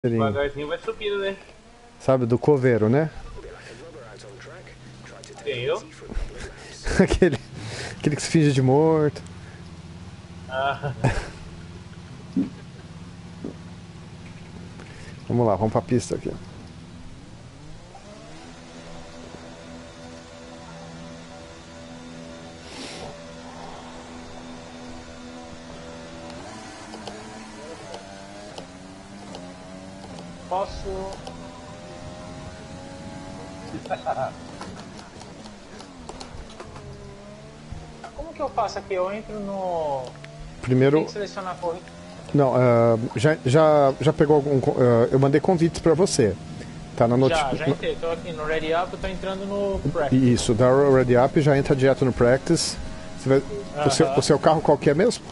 Devagarzinho vai subindo, né? Sabe, do coveiro, né? Eu? aquele que se finge de morto. Ah, Vamos lá, vamos pra pista aqui. posso... Como que eu faço aqui? Eu entro no... Primeiro... Tem que selecionar a corrida. Não, já pegou algum... eu mandei convites pra você. Tá na notificação. Já entrei. Tô aqui no Ready Up, tô entrando no Practice. Isso, dá o Ready Up e já entra direto no Practice. O seu carro qual que é mesmo?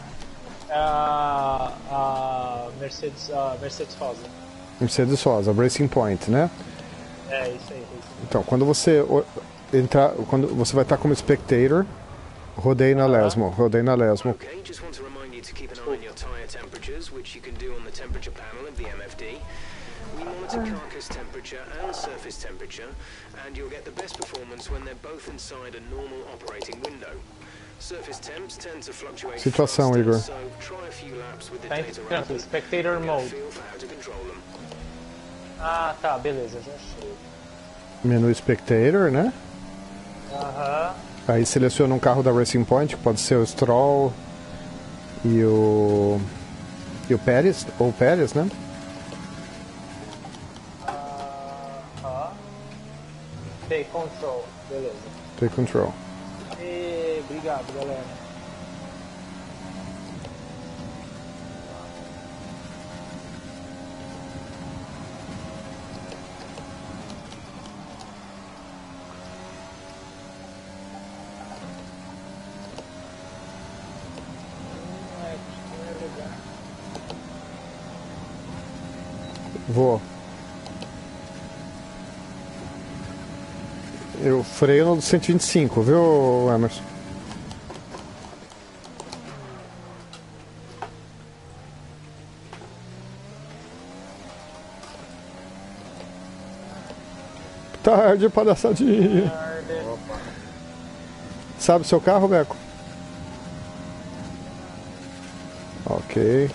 A Mercedes Rosa. Mercedes Rosa, Racing Point, né? É, isso aí. Então, quando você entrar, quando você vai estar como spectator, rodeie na Lesmo. Okay, just want to remind you to keep an eye on your tire temperatures, which you can do on the temperature panel of the MFD. We monitor carcass temperature and surface temperature, and you'll get the best performance when they're both inside a normal operating window. Surface temps tend to fluctuate Situação, faster, Igor. so try a few laps with the Tá data entrando, open Spectator and get a Mode. feel for how to control them. Ah, tá, beleza, já achei. Menu spectator, né? Aham. Aí seleciona um carro da Racing Point, que pode ser o Stroll e o Pérez, ou o Pérez, né? Take control, beleza. Take control. E obrigado, galera. Vou. Eu freio no 125, viu, Emerson? Tarde, palhaçadinha. Sabe o seu carro, Beco? Ok.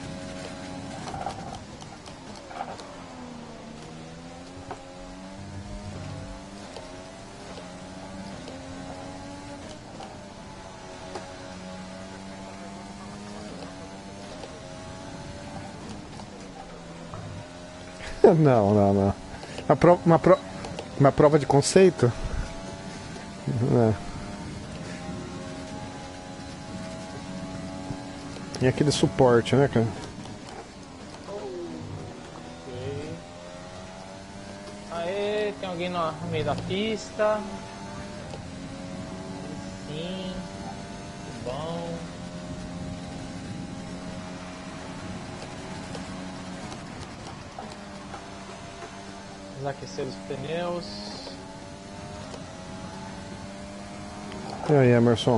Não. Uma prova de conceito? É. E aquele suporte, né, cara? Ok. Aê, tem alguém no meio da pista. Sim. Que bom. Vamos aquecer os pneus. E aí, Emerson?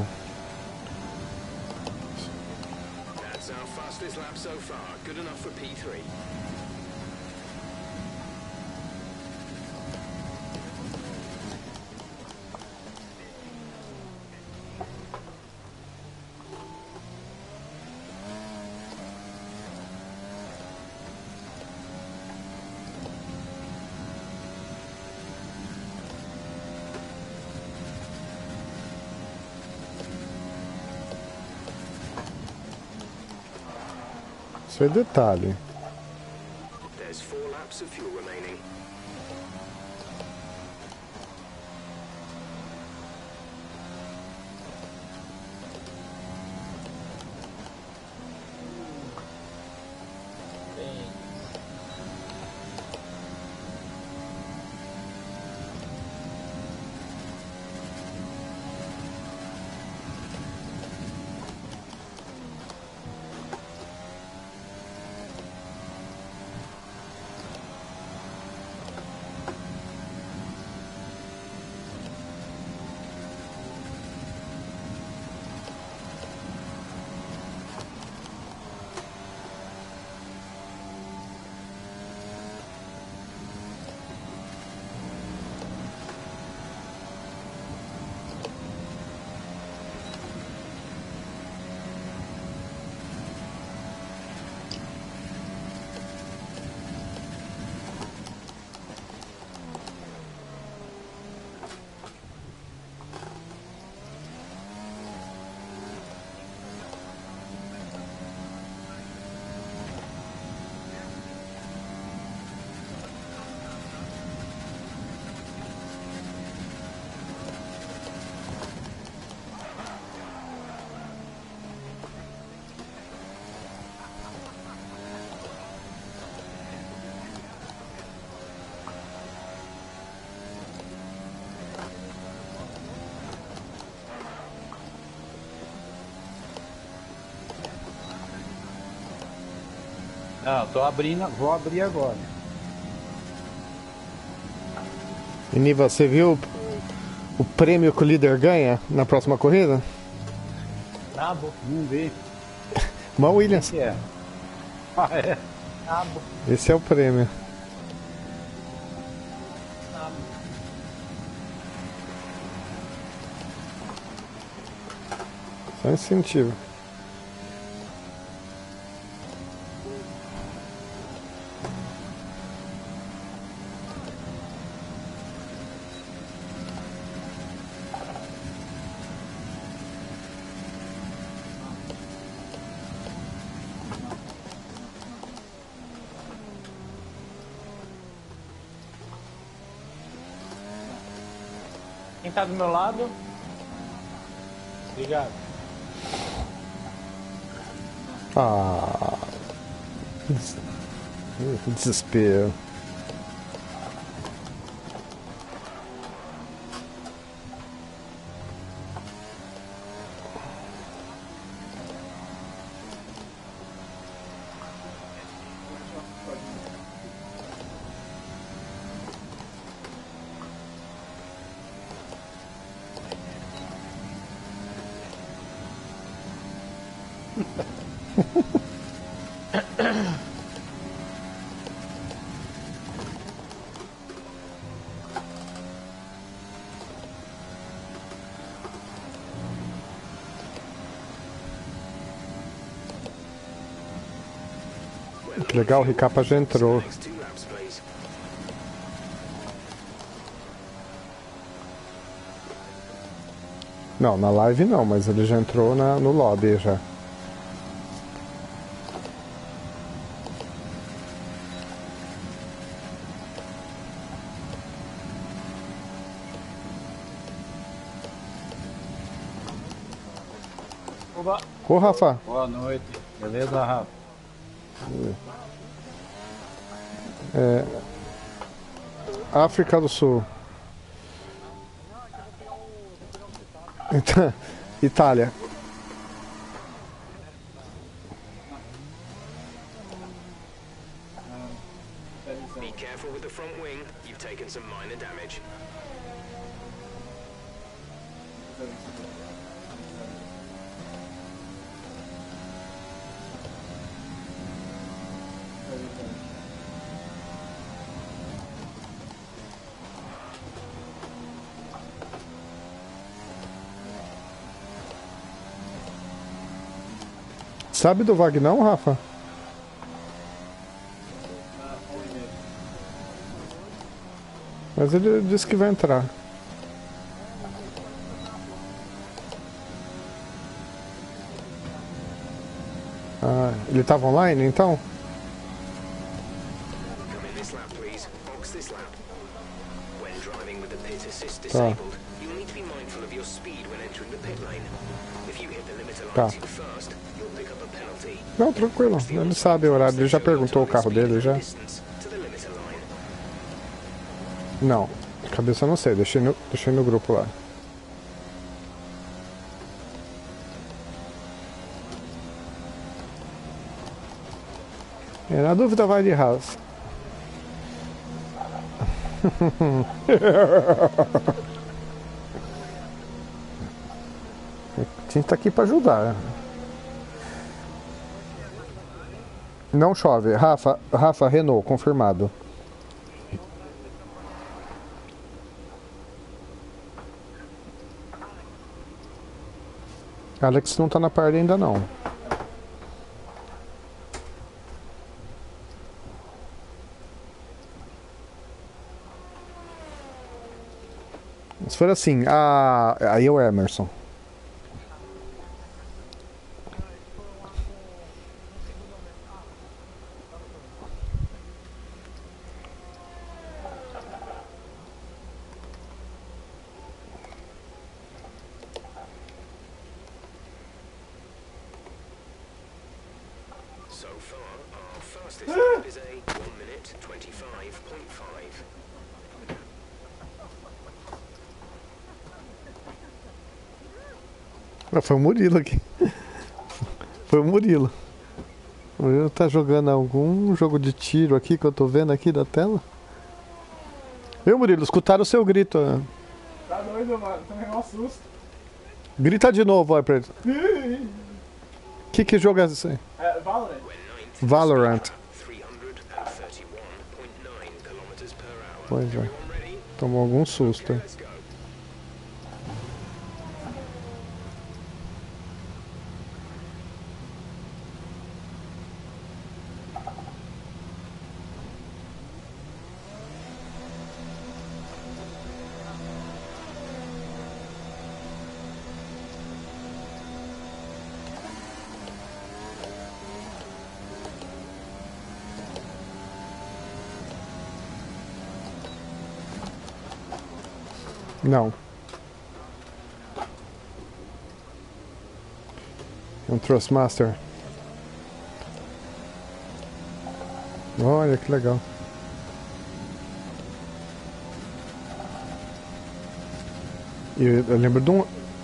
That's our fastest lap so far. Good enough for P3. Isso é detalhe. There's 4 laps of fuel remaining. Bem. Ah, tô abrindo, vou abrir agora. E Niva, você viu o prêmio que o líder ganha na próxima corrida? Brabo. Não vi. Mal O Williams. que é? Ah, é? Brabo. Esse é o prêmio. Brabo. Só incentivo. Quem tá do meu lado? Obrigado. Ah. Desespero. Que legal, o Ricapa já entrou. Next 2 laps, please. Não, na live não, mas ele já entrou no lobby já. Oba. Ô, Rafa. Boa noite. Beleza, Rafa? África do Sul. Então, Itália. Be careful with the front wing. You've taken some minor damage. Sabe do Vagnão, Rafa? Mas ele disse que vai entrar. Ah, ele estava online então? Come in this lap, please. Box this lap. When driving with the pit assist Tá. disabled, you'll need to be mindful of your speed when entering the pit lane. If you hit the limiter line Tá. too fast, you'll pick up a penalty. Não, tranquilo. Ele sabe o horário. Ele já perguntou o carro dele já. Distance to the limiter line. Não. De cabeça eu não sei. Deixei no grupo lá. Na dúvida vai de Haas. A gente tá aqui pra ajudar. Não chove. Rafa, Renault, confirmado. Alex não tá na party ainda não. Se for assim, aí é o Emerson. So far, our fastest lap is a 1 minute 25.5. Foi o Murilo aqui. Foi o Murilo. Tá jogando algum jogo de tiro aqui que eu tô vendo aqui da tela? Eu, Murilo, escutaram o seu grito. Tá doido, mano. Tomei um susto. Grita de novo, vai pra ele. Que jogo é esse aí? É, Valorant. Valorant. 331.9 kilometers per hour. Pois é. Everyone ready? Tomou algum susto, hein? Let's go. Não. É um Thrustmaster. Olha que legal. E eu lembro de um.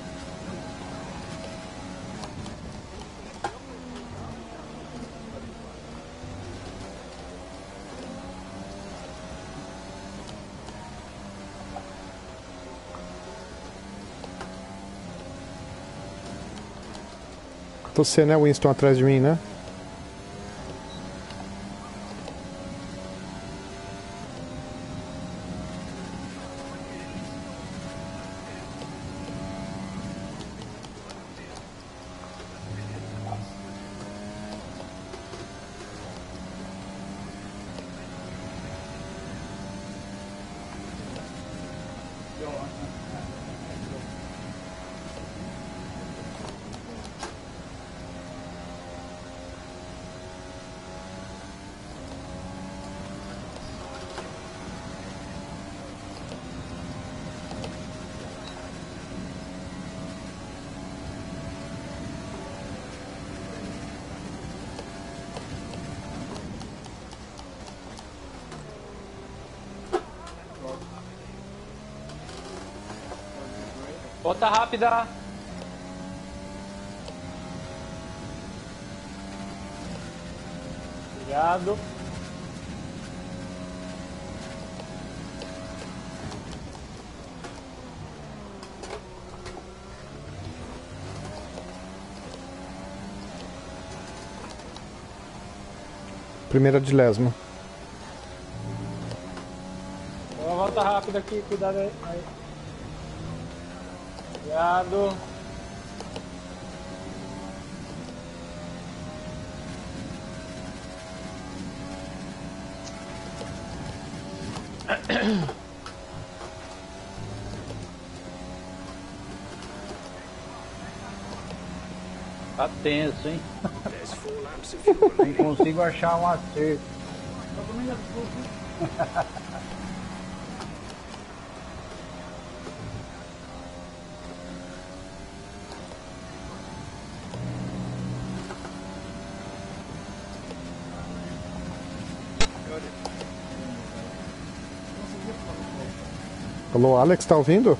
Você, né, Winston, atrás de mim, né? Volta rápida. Obrigado. Primeira de lesma. Uma volta rápida aqui, cuidado aí. Obrigado. Tá tenso, hein? There's 4 laps of fuel Nem remaining. consigo achar um acerto. Alô, Alex, tá ouvindo?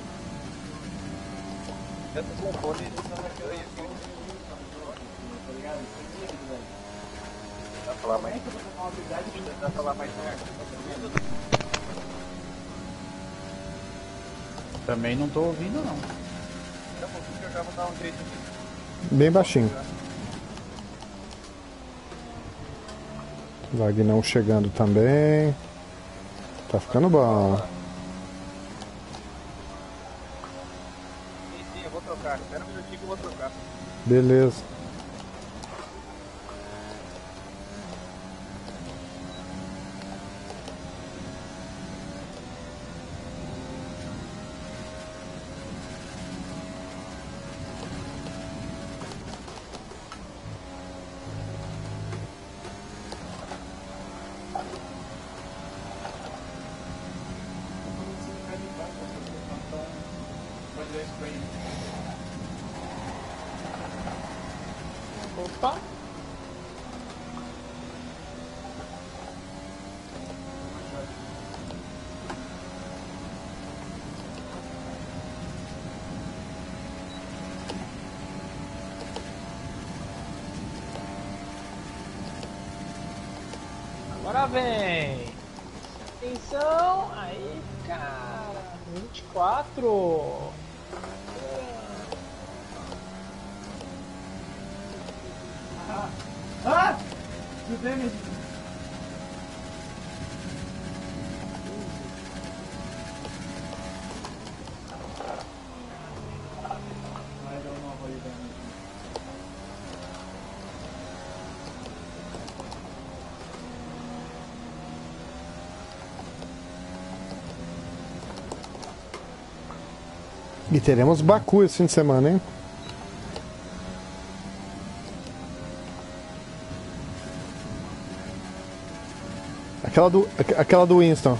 Também não tô ouvindo, não. Bem baixinho. Vagnão chegando também. Tá ficando bom. Sim, eu vou trocar. Espera um minutinho que eu vou trocar. Beleza. Opa. lá vem. Atenção. Aí, cara. 24. Ah! Do damage. I don't know how you damage. E teremos Baku esse fim de semana, hein? Aquela do Winston.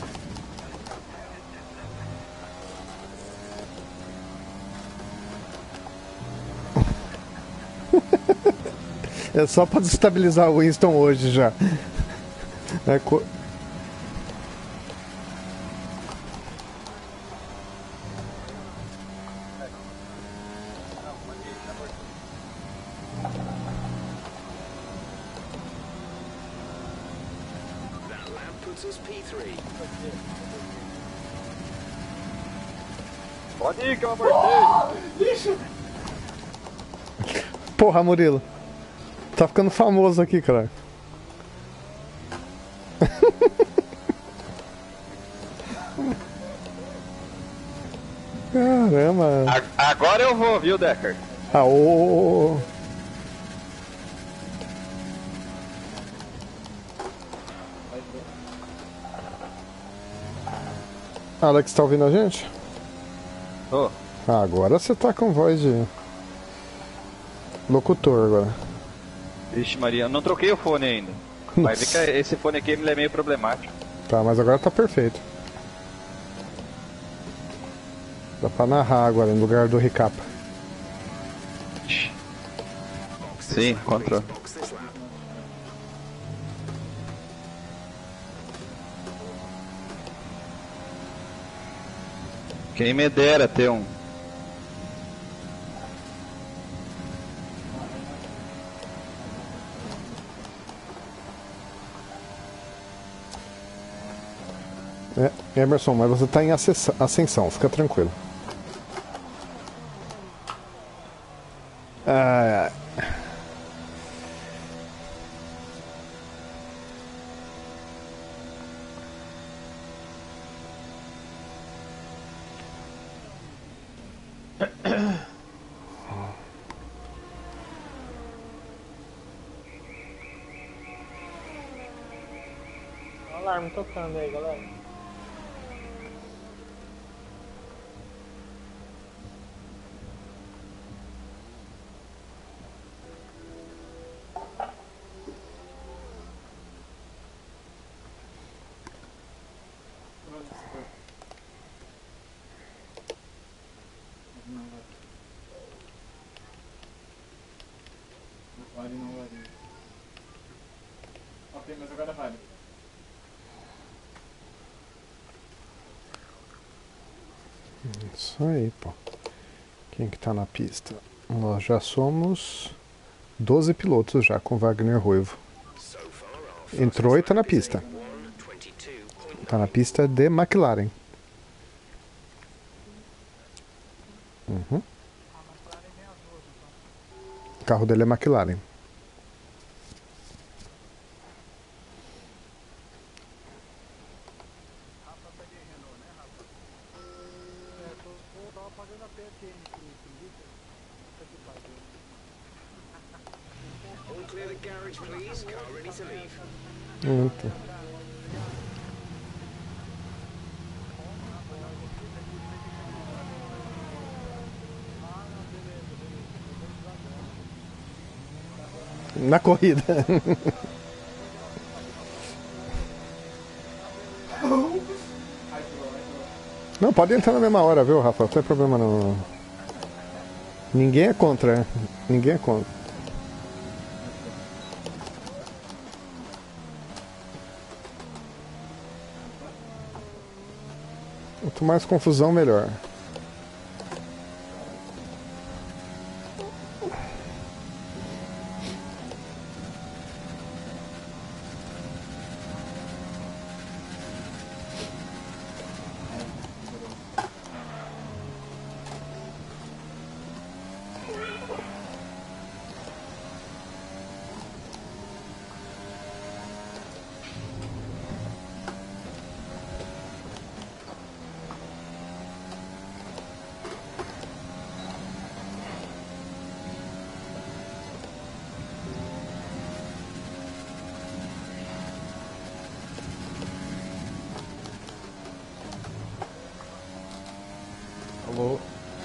É só pra desestabilizar o Winston hoje já. That lap puts us P3. Pode ir que eu abortei. Porra, Murilo. Tá ficando famoso aqui, cara. Caramba. Agora eu vou, viu, Decker? Aô. Alex, tá ouvindo a gente? Tô. Agora você tá com voz de locutor agora. Vixe, Maria, eu não troquei o fone ainda. Vai ver que esse fone aqui ele é meio problemático. Tá, mas agora tá perfeito. Dá pra narrar agora no lugar do recapa. Sim, contra. Box this lap. Quem me dera ter um. Emerson, mas você tá em ascensão, fica tranquilo. Ai, ai. O alarme tocando aí, galera. Vale não vale. Ok, mas agora vale. Isso aí, pô. Quem que tá na pista? Nós já somos 12 pilotos já com Wagner Ruivo. So far, our Entrou e tá na pista. 1:22.9. Tá na pista de McLaren. Uhum. O carro dele é McLaren. All clear the garage, please. Car ready to leave. Muito. Na corrida. Não, pode entrar na mesma hora, viu, Rafa? Não tem problema não. Ninguém é contra, né? Ninguém é contra. Quanto mais confusão, melhor. Ô,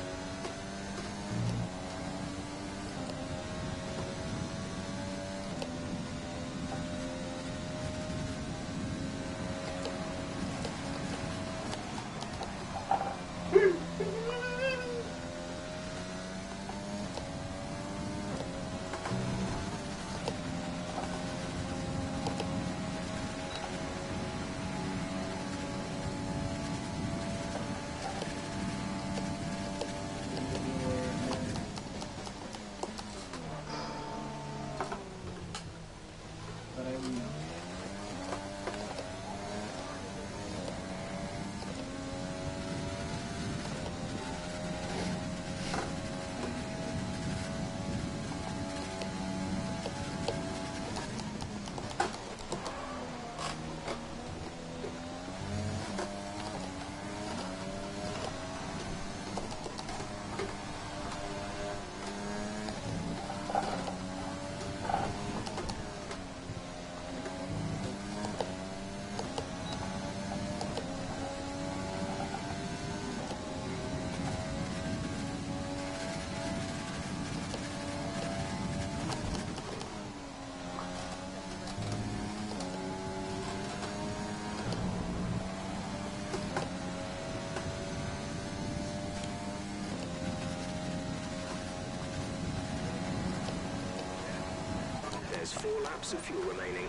There's 4 laps of fuel remaining.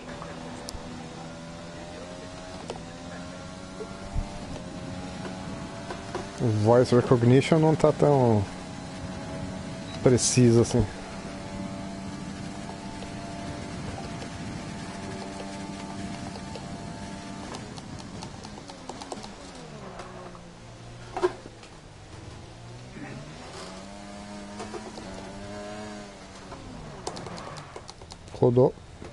O voice recognition não tá tão preciso assim. Rodou.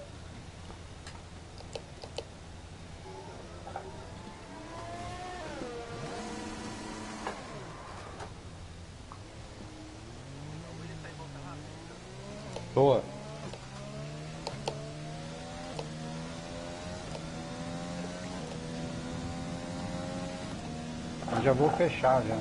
boa. Eu já vou fechar já.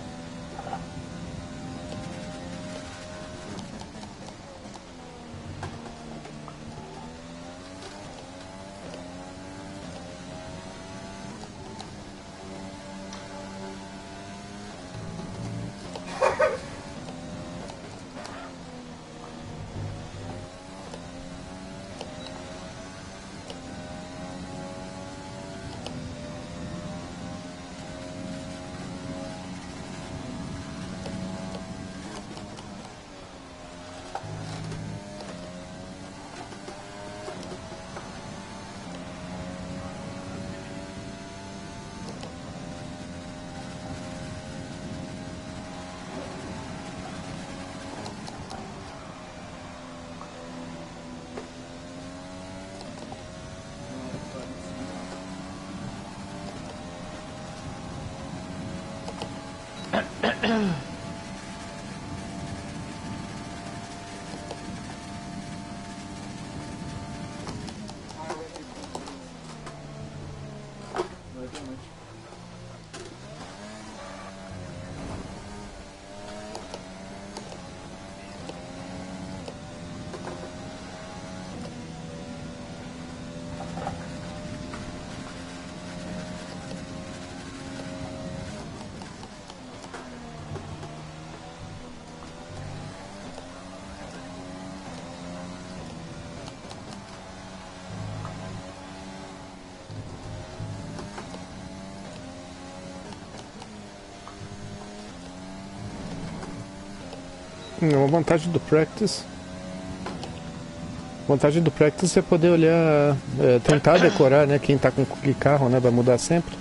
Uma vantagem do practice. Vantagem do practice é poder olhar, tentar decorar, né? Quem tá com que carro, né? Vai mudar sempre.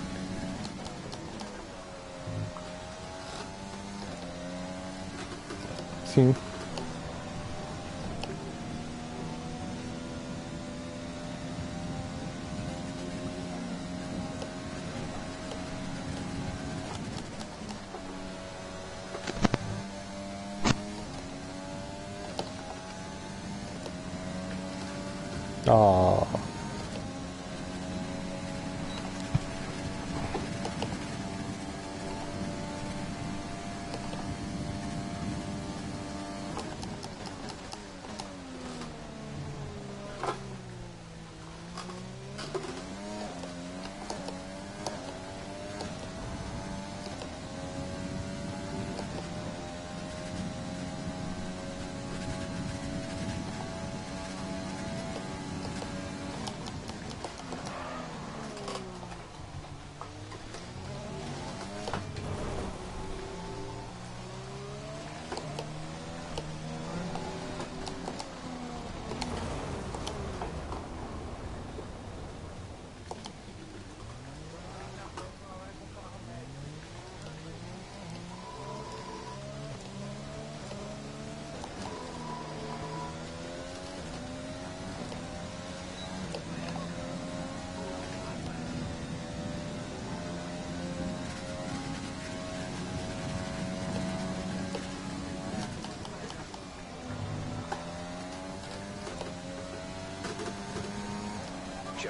Sim. Ah.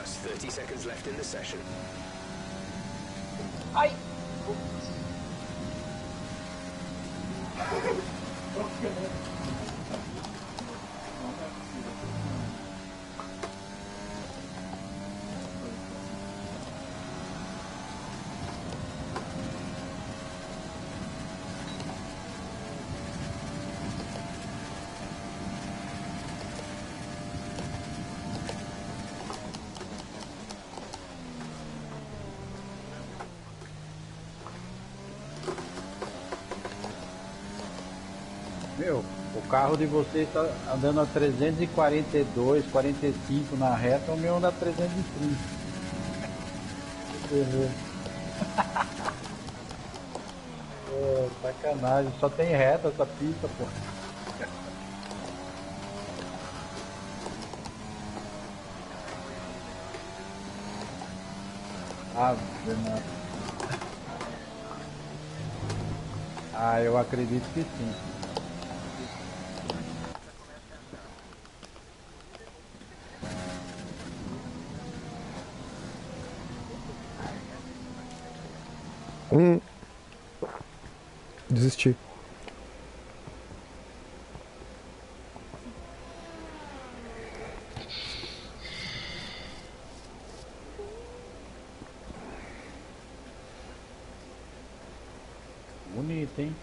Just 30 seconds left in the session. Ai! Meu, o carro de vocês tá andando a 342, 45 na reta, o meu anda a 330. É, sacanagem, só tem reta essa pista, pô. Ah, Fernando. Ah, eu acredito que sim. Desisti. Bonito, hein?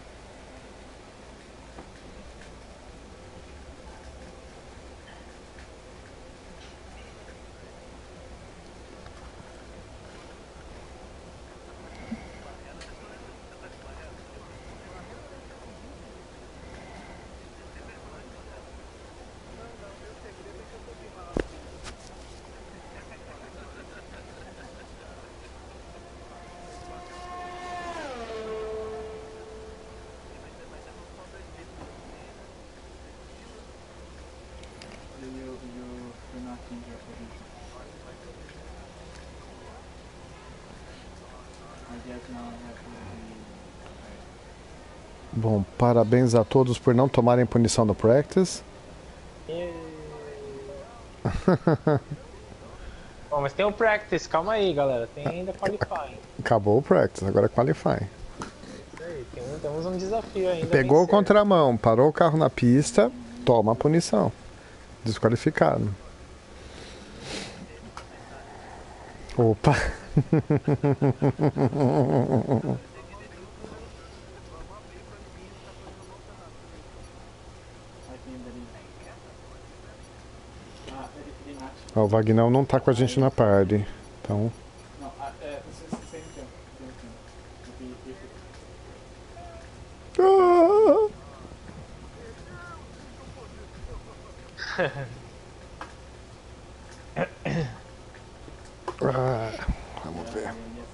Bom, parabéns a todos por não tomarem punição no practice. Bom, mas tem o practice, calma aí, galera. Tem ainda qualifying. Acabou o practice, agora é qualifying. Isso aí, temos um desafio ainda. Pegou o vencer. contramão, parou o carro na pista, toma a punição. Desqualificado. Opa! Ó, o Vagnão não tá com a gente na party. Então. Vamos ver.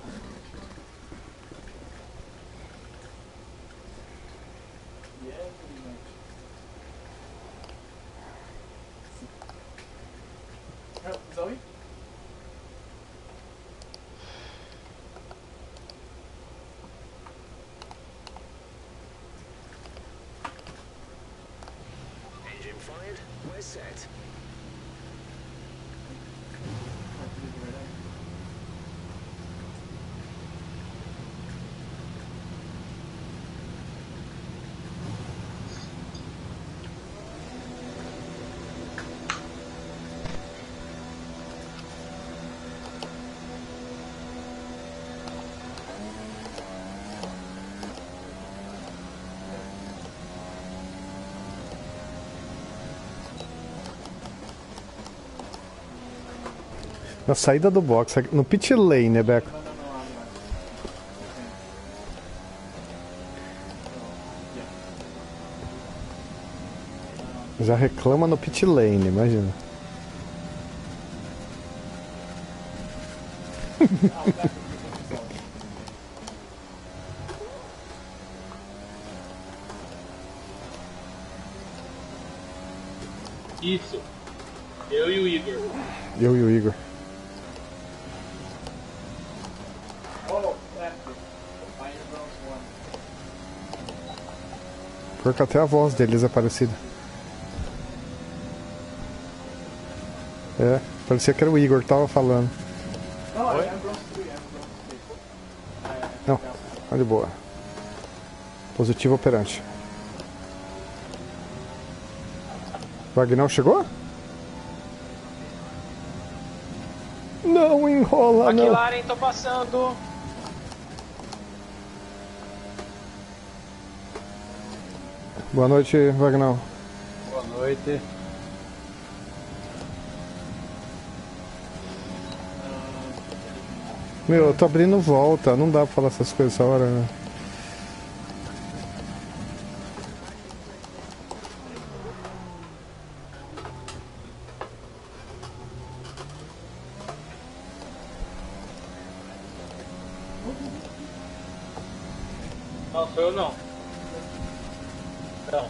Zoe? Engine fired. We're set. Na saída do box, no pit lane, né, Beco? Já reclama no pit lane, imagina. Isso. Eu e o Igor. Eu e o Igor. Porque até a voz deles é parecida. É. Parecia que era o Igor que tava falando. Não, é Bronze 3, Não, tá de boa. Positivo operante. Vagnão chegou? Não enrola, não. McLaren, tô passando. Boa noite, Vagnão. Boa noite. Meu, eu tô abrindo volta, não dá pra falar essas coisas essa hora, né? Não, sou eu não. Não.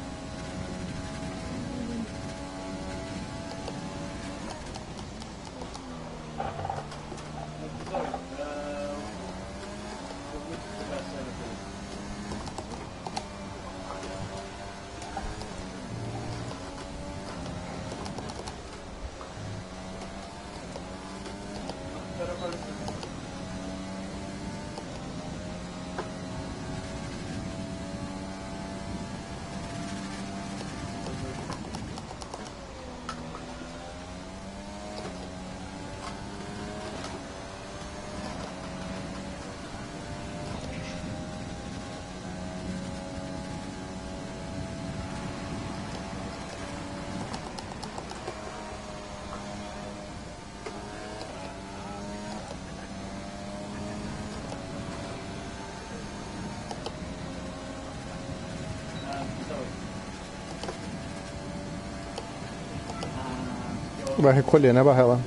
Vai recolher, né, Barrela?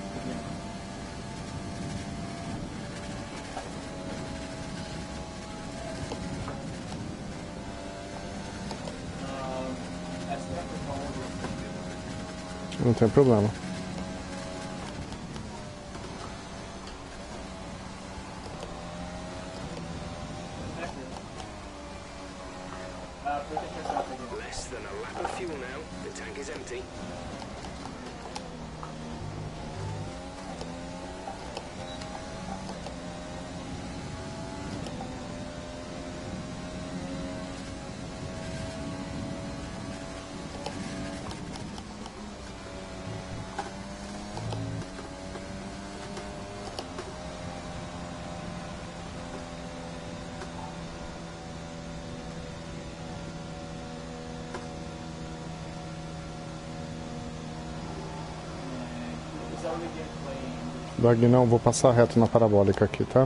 Não tem problema. Less than a lap of fuel now. The tank is empty. Vagnão, vou passar reto na parabólica aqui, tá?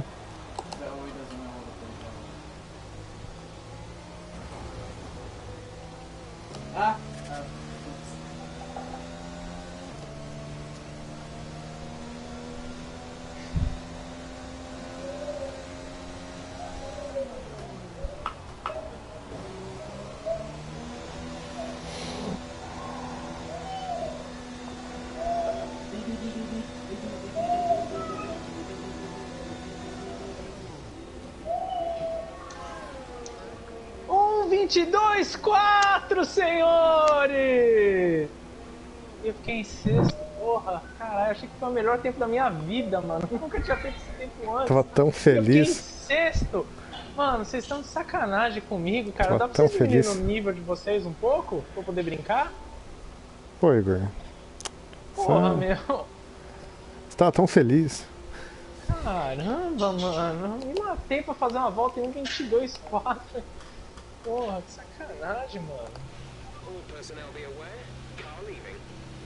Um 22,4, senhores! Eu fiquei em sexto, porra. Caralho, achei que foi o melhor tempo da minha vida, mano. Eu nunca tinha feito esse tempo antes. Tava tão Eu fiquei em feliz. sexto. Mano, vocês estão de sacanagem comigo, cara. Tava Dá pra tão vocês diminuir feliz. o nível de vocês um pouco? Pra eu poder brincar? Pô, Igor. Porra, Você- meu. Você tava tão feliz. Caramba, mano. Me matei pra fazer uma volta em 1,22,4. Porra, que sacanagem, mano. All personnel be aware. Car leaving.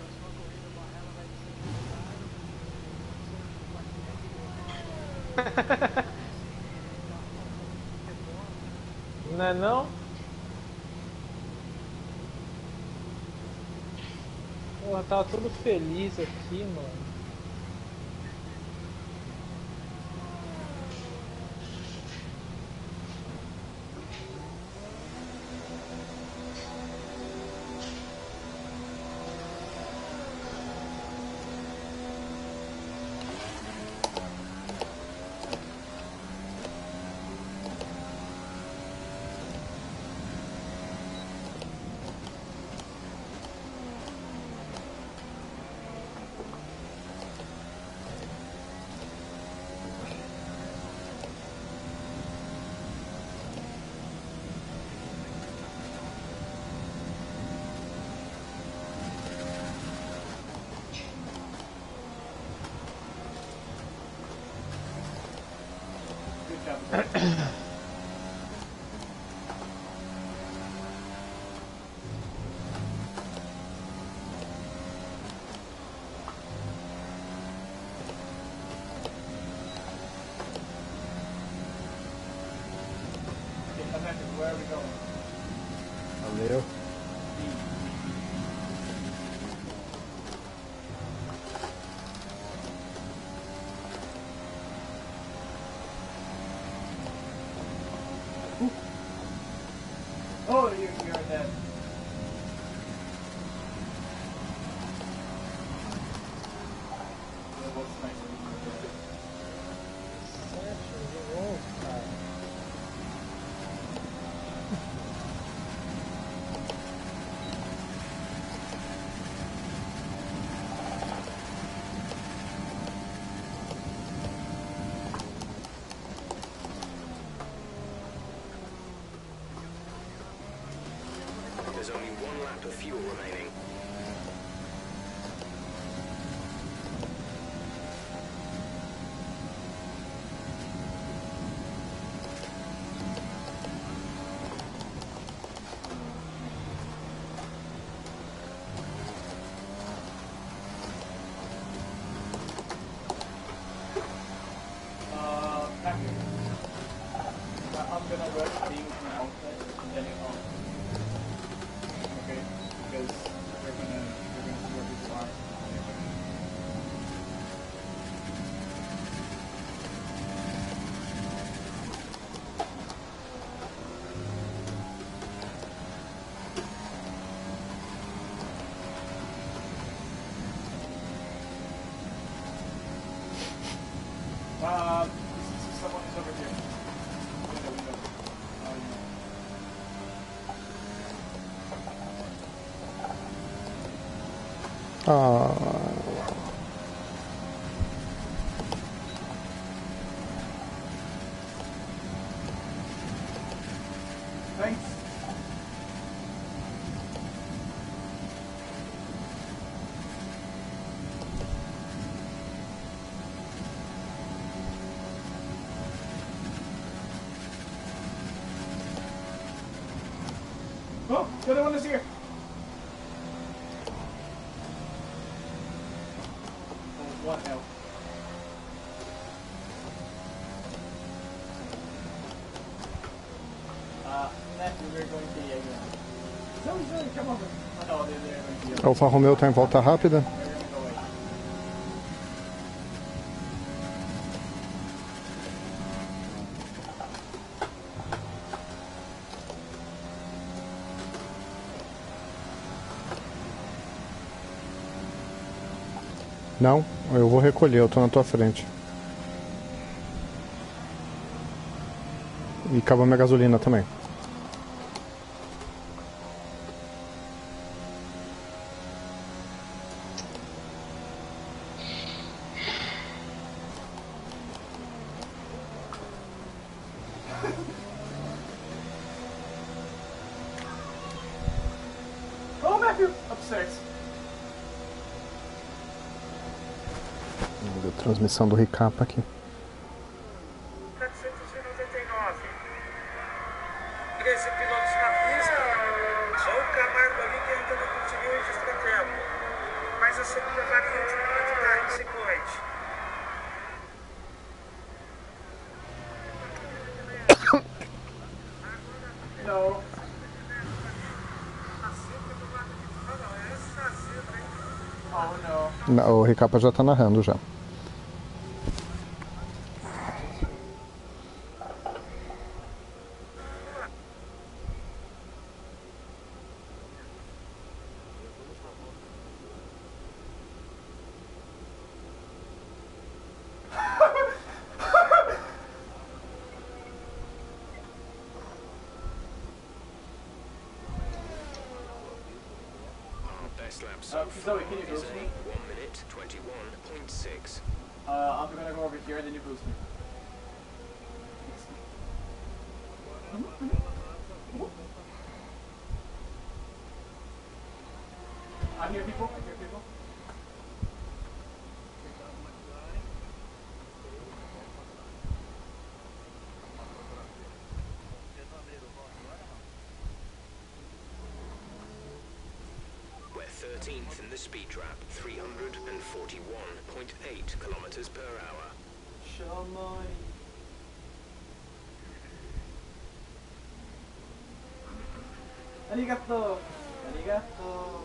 Não é não? Porra, tava todo feliz aqui, mano. Where are we going? Valeu. Oh, you're dead. What's nice? There's only one lap of fuel remaining. I'm gonna rush being from outside and then on. Okay? Because we're gonna see what people are. Someone is over here. Window. Thanks. Oh, the other one is here. Oh, what hell? Matthew, we're going to again. Sorry, come over. Oh, no, they're going to Alfa Romeo tá em volta rápida. They're going to go away. Não, eu vou recolher, eu tô na tua frente. E acabou minha gasolina também. Oh, Matthew! Upstairs. Deu transmissão do recap aqui. 799. 13 pilotos na pista. Só o Camargo ali que ainda não conseguiu registrar tempo. Mas a segunda variante está em circulante. No. Oh, no. O recap já tá narrando já. Best lap so Zoe, far can you is boost a me? 1 minute 21.6. I'm gonna go over here and then you boost me. I hear people. 13th in the speed trap, 341.8 kilometers per hour. Chama. Arigato. Arigato.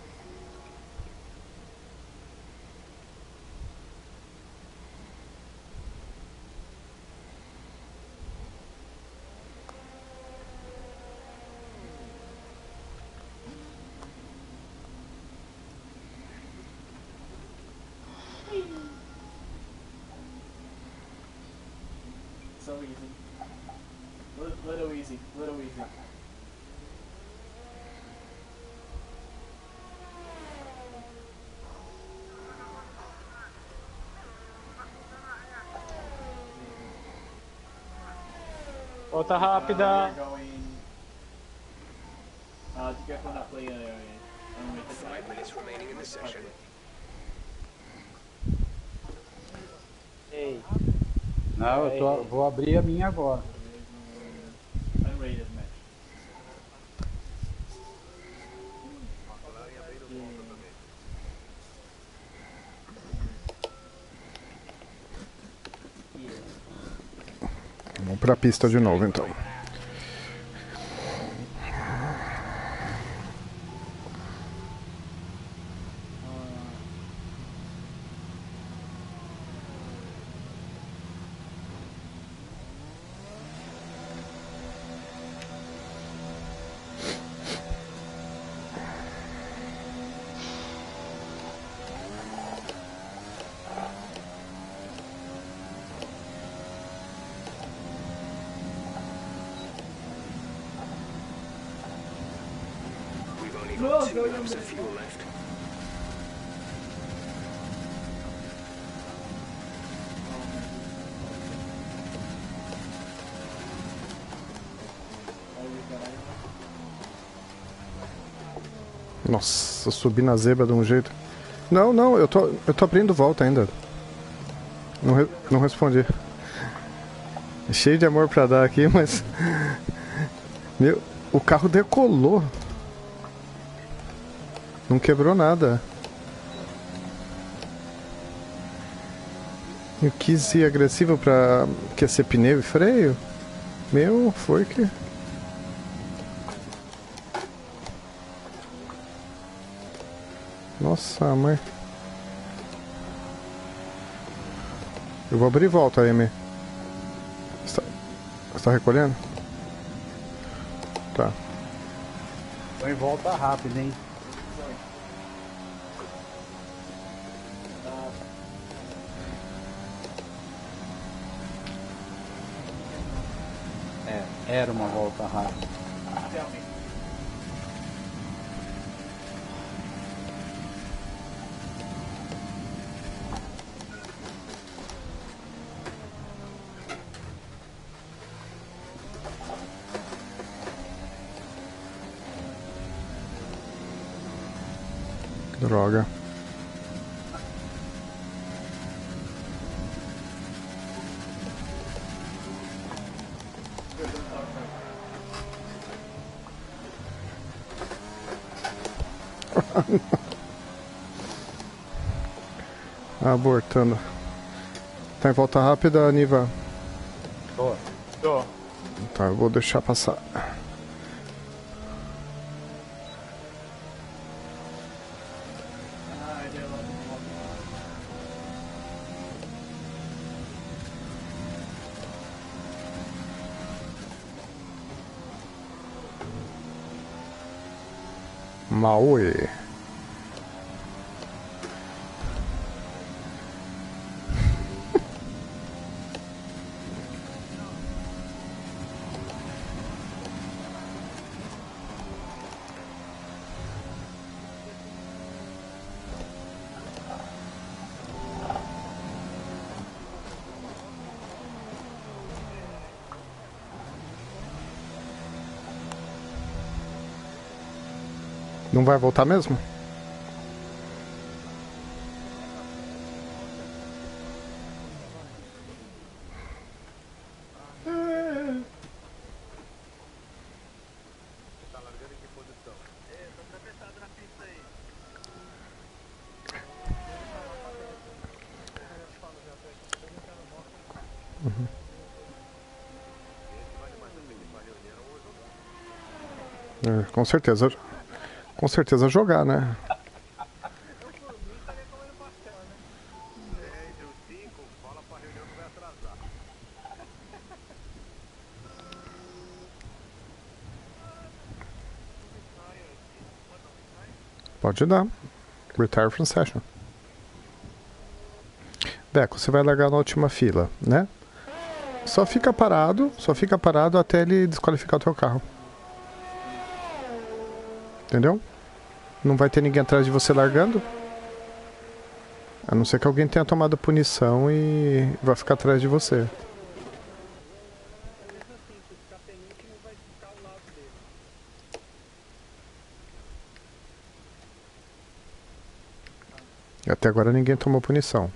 So easy. Little easy. Little easy. Volta rápida. Be careful not playing area. 5 minutes remaining in the session. Ei. Não, vou abrir a minha agora. Unrated match. Vamos pra pista de novo então. We've only got 2 laps of fuel left. Nossa, subi na zebra de um jeito. Não, não, eu tô abrindo volta ainda. Não respondi. Cheio de amor pra dar aqui, mas... Meu, o carro decolou. Não quebrou nada. Eu quis ir agressivo pra aquecer pneu e freio. Meu, foi que... Nossa, mãe. Eu vou abrir volta, Amy. Você tá recolhendo? Tá. Tô em volta rápida, hein? Era uma volta rápida. Droga. Abortando. Tá em volta rápida, Niva? Tô. Tá, eu vou deixar passar. Maui. Não vai voltar mesmo? Com certeza. Com certeza jogar, né? Pode dar. Retire from session. Beco, você vai largar na última fila, né? Só fica parado até ele desqualificar o teu carro. Entendeu? Não vai ter ninguém atrás de você largando. A não ser que alguém tenha tomado punição e vai ficar atrás de você. Até agora ninguém tomou punição.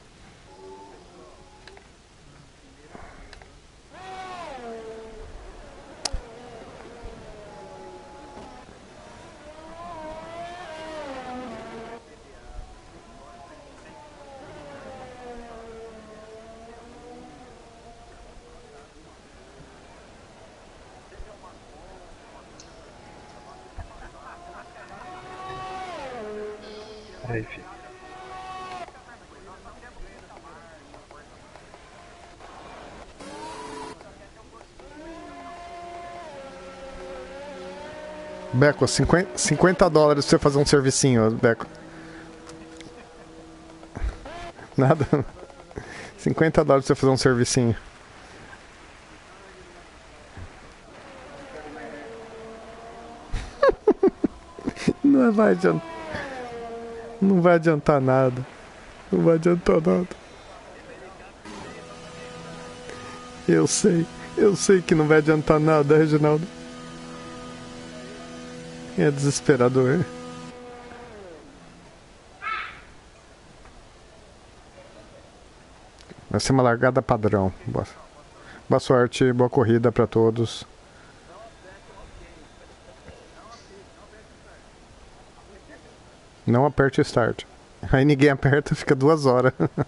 Aí, filho. Beco, $50 pra você fazer um servicinho, Beco. Nada? $50 pra você fazer um servicinho. Não vai adiantar. Não vai adiantar nada. Não vai adiantar nada. Eu sei que não vai adiantar nada, Reginaldo. É desesperador. Vai ser uma largada padrão. Boa sorte, boa corrida pra todos. Não aperte o start. Aí ninguém aperta, fica 2 horas.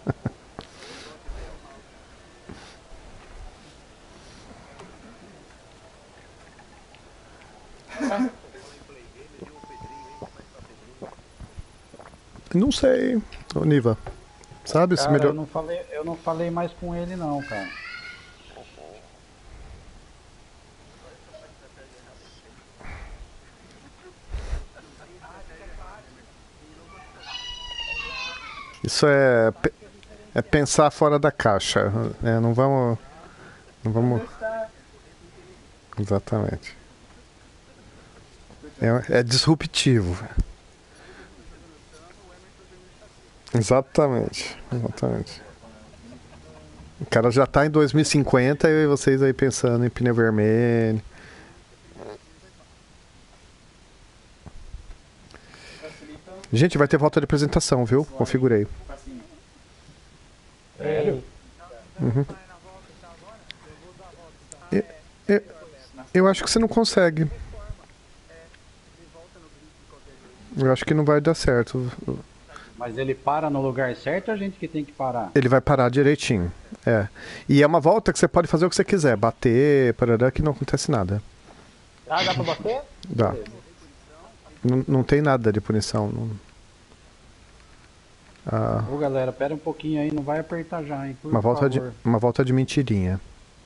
Não sei, ô Niva. Sabe se Cara, melhor. eu não falei mais com ele não, cara. Isso é pensar fora da caixa. Não vamos. Exatamente. É disruptivo. Exatamente. O cara já tá em 2050 e vocês aí pensando em pneu vermelho. Gente, vai ter volta de apresentação, viu? Configurei. Sério? Uhum. Eu acho que você não consegue. Eu acho que não vai dar certo. Mas ele para no lugar certo ou a gente que tem que parar? Ele vai parar direitinho. E é uma volta que você pode fazer o que você quiser. Bater, parará, que não acontece nada. Ah, dá pra bater? Dá. Não tem nada de punição. Ô galera, pera um pouquinho aí, não vai apertar já, hein? Por Uma favor. volta de mentirinha.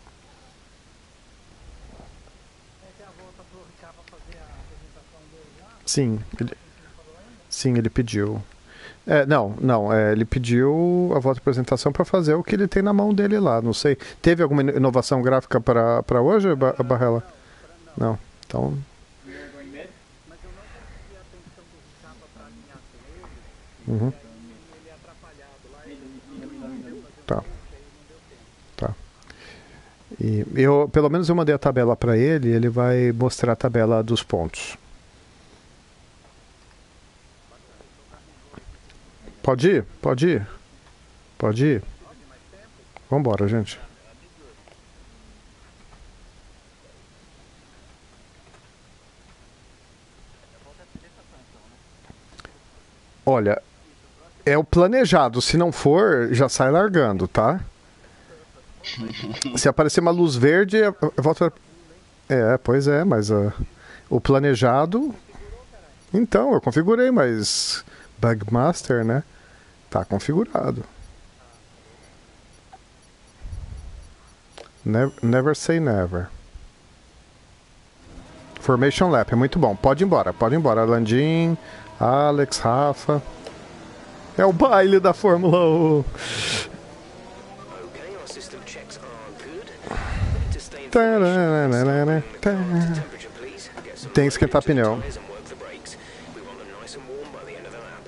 Sim, ele pediu. Ele pediu a volta de apresentação para fazer o que ele tem na mão dele lá. Não sei. Teve alguma inovação gráfica para hoje, Barrela? Não. Então. Uhum. Tá. E pelo menos eu mandei a tabela para ele. Ele vai mostrar a tabela dos pontos. Pode ir. Vambora, gente. Olha, é o planejado. Se não for, já sai largando, tá? Se aparecer uma luz verde, volta. Pois é, mas O planejado... Então, eu configurei, mas... Bugmaster, né? Tá configurado. Never say never. Formation Lap, é muito bom. Pode ir embora. Landim, Alex, Rafa. É o baile da Fórmula 1. Okay, our system checks are good. To stay in Tarararara, tá. temperature, please. Get some Tem que esquentar pneu. tires and work the brakes. We want them nice and warm by the end of the lap.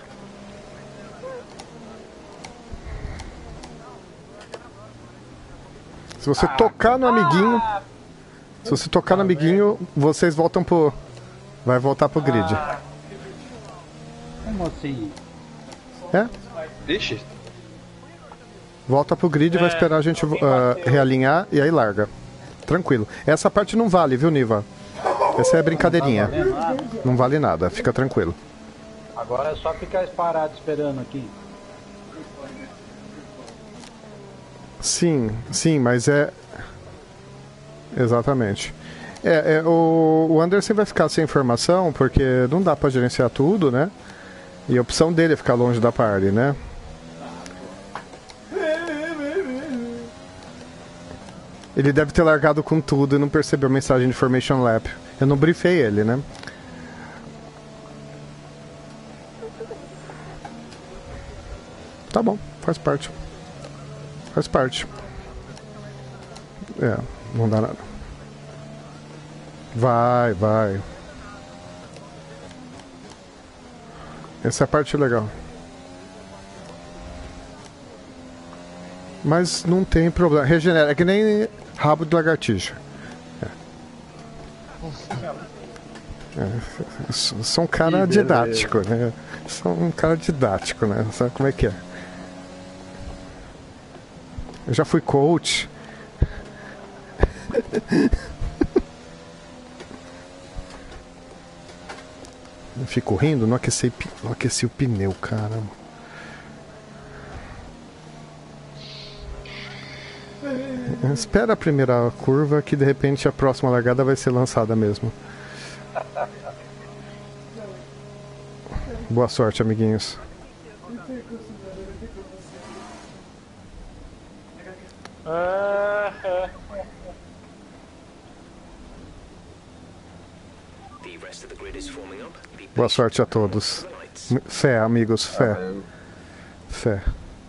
Se você tocar no amiguinho... Se você tocar no amiguinho, vocês voltam pro... Vai voltar pro grid. Como assim? É? Vixe, Volta pro grid, vai esperar a gente realinhar e aí larga. Tranquilo. Essa parte não vale, viu, Niva? Essa é brincadeirinha. Tá valendo nada? Não vale nada, fica tranquilo. Agora é só ficar parado esperando aqui. Sim, mas é... Exatamente. O Anderson vai ficar sem informação, porque não dá pra gerenciar tudo, né? E a opção dele é ficar longe da party, né? Ele deve ter largado com tudo e não percebeu a mensagem de Formation Lap. Eu não briefei ele, né? Tá bom, faz parte. Faz parte. Não dá nada. Vai. Essa é a parte legal. Mas não tem problema. Regenera. É que nem rabo de lagartixa. Sou um cara didático, né? Sou um cara didático, né? Sabe como é que é? Eu já fui coach. Eu fico rindo, não aqueci o pneu, caramba. Espera a primeira curva que de repente a próxima largada vai ser lançada mesmo. Boa sorte, amiguinhos. The rest of the grid is forming up. Be Boa sorte a todos. Fé, amigos, fé. Fé.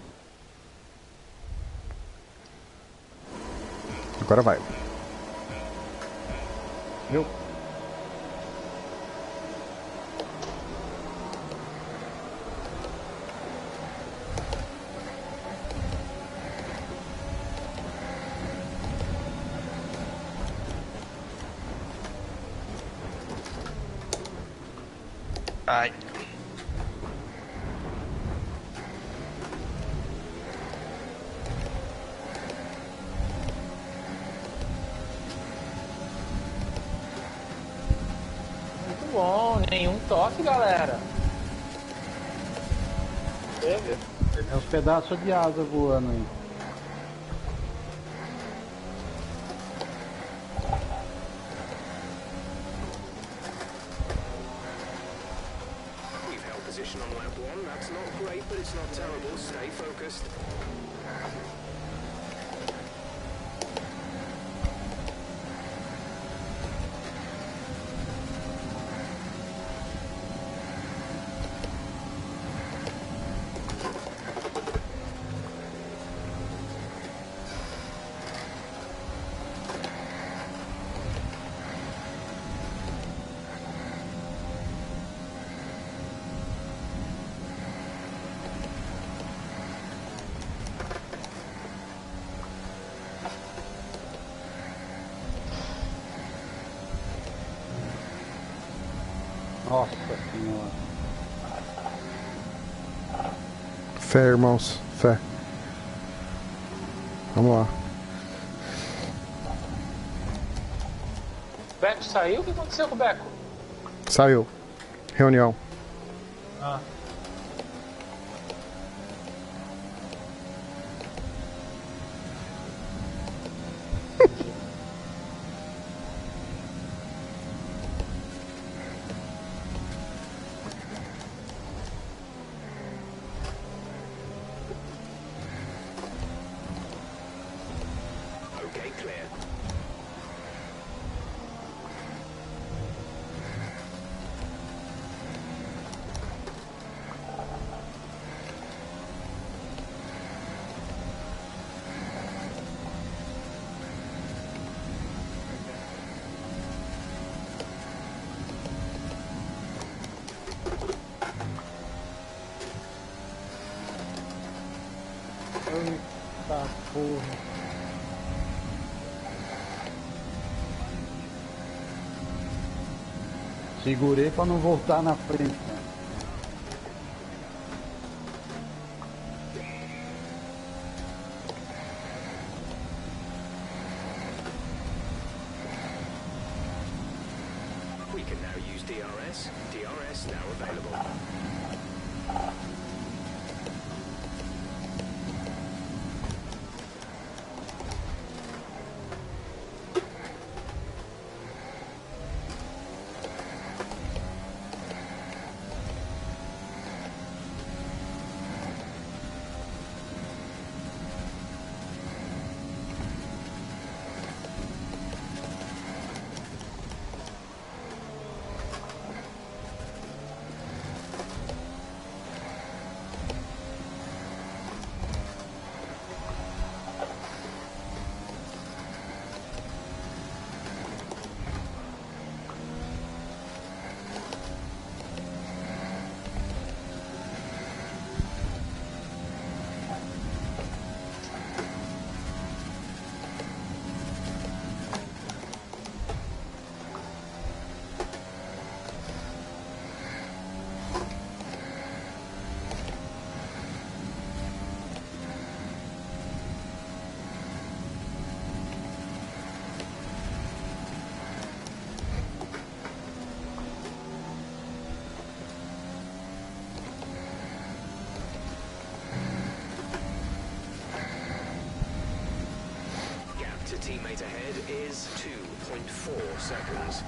Agora vai. Viu? ai. Muito bom, nenhum toque, galera. Teve. É os pedaços de asa voando aí. We've held position on lap 1. That's not great, but it's not terrible. Stay focused. Nossa senhora. Fé, irmãos, fé. Vamos lá. Beco saiu? O que aconteceu com o Beco? Saiu. Reunião. Ah. porra. Segurei pra não voltar na frente, cara. We can now use DRS. DRS now available. To teammate ahead is 2.4 seconds.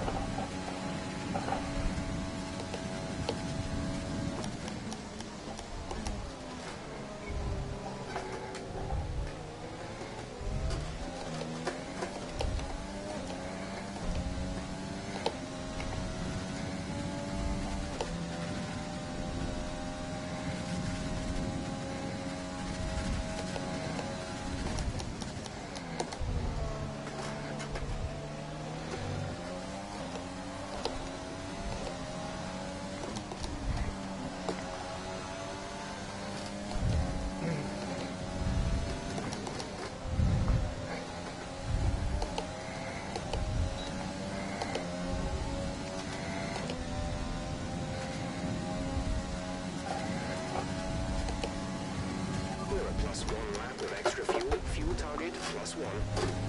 Plus 1 lap of extra fuel. Fuel target plus 1.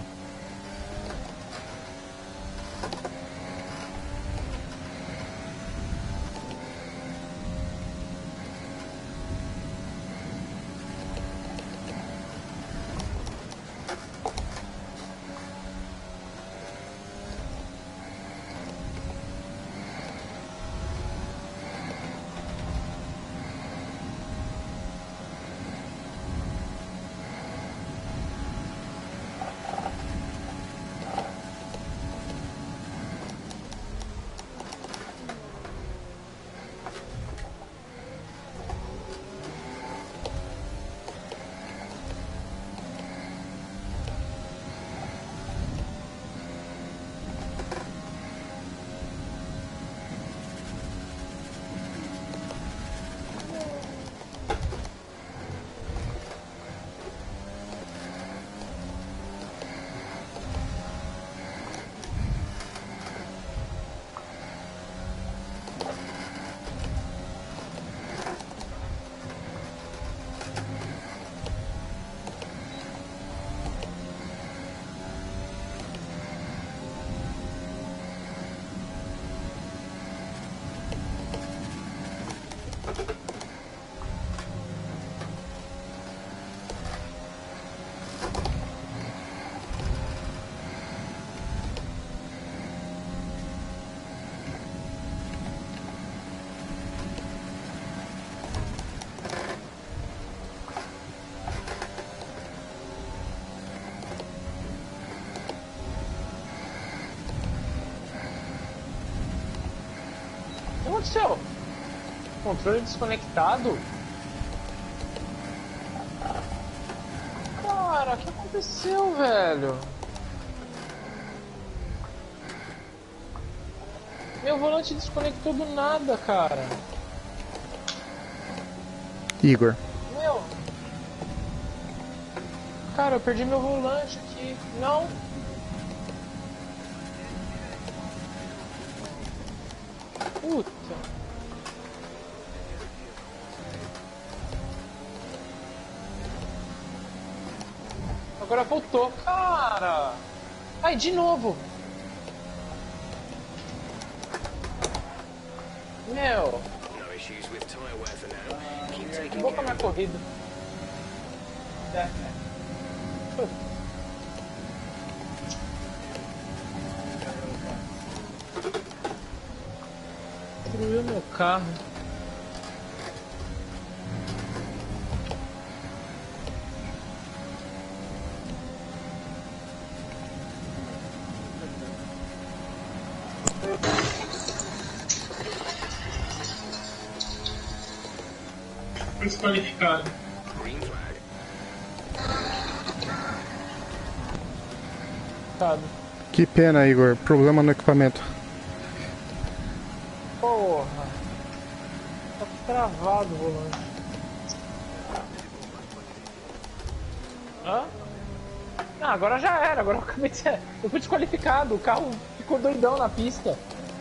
O que aconteceu? Controle desconectado? Cara, o que aconteceu, velho? Meu volante desconectou do nada, cara. Igor. Meu. Cara, eu perdi meu volante aqui. Não. Puta. Agora voltou. Cara. Ai, de novo. Meu. No issues with tire wear for now. Keep taking Vou pra care minha of corrida. Destruiu meu carro. Desqualificado. green flag. Que pena, Igor. Problema no equipamento. Porra. Tá travado o volante. Hã? Ah, agora já era. Agora eu acabei de ser... Eu fui desqualificado. O carro ficou doidão na pista.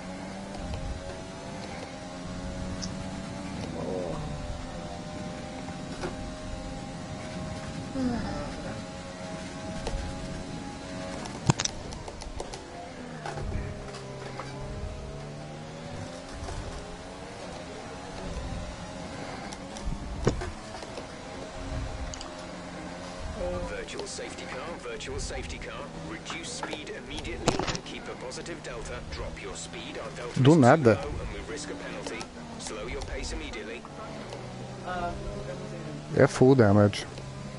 Virtual safety car. Reduce speed immediately and keep a positive delta. Drop your speed. Our delta Do is nada. too low and we risk a penalty. Slow your pace immediately. É full damage.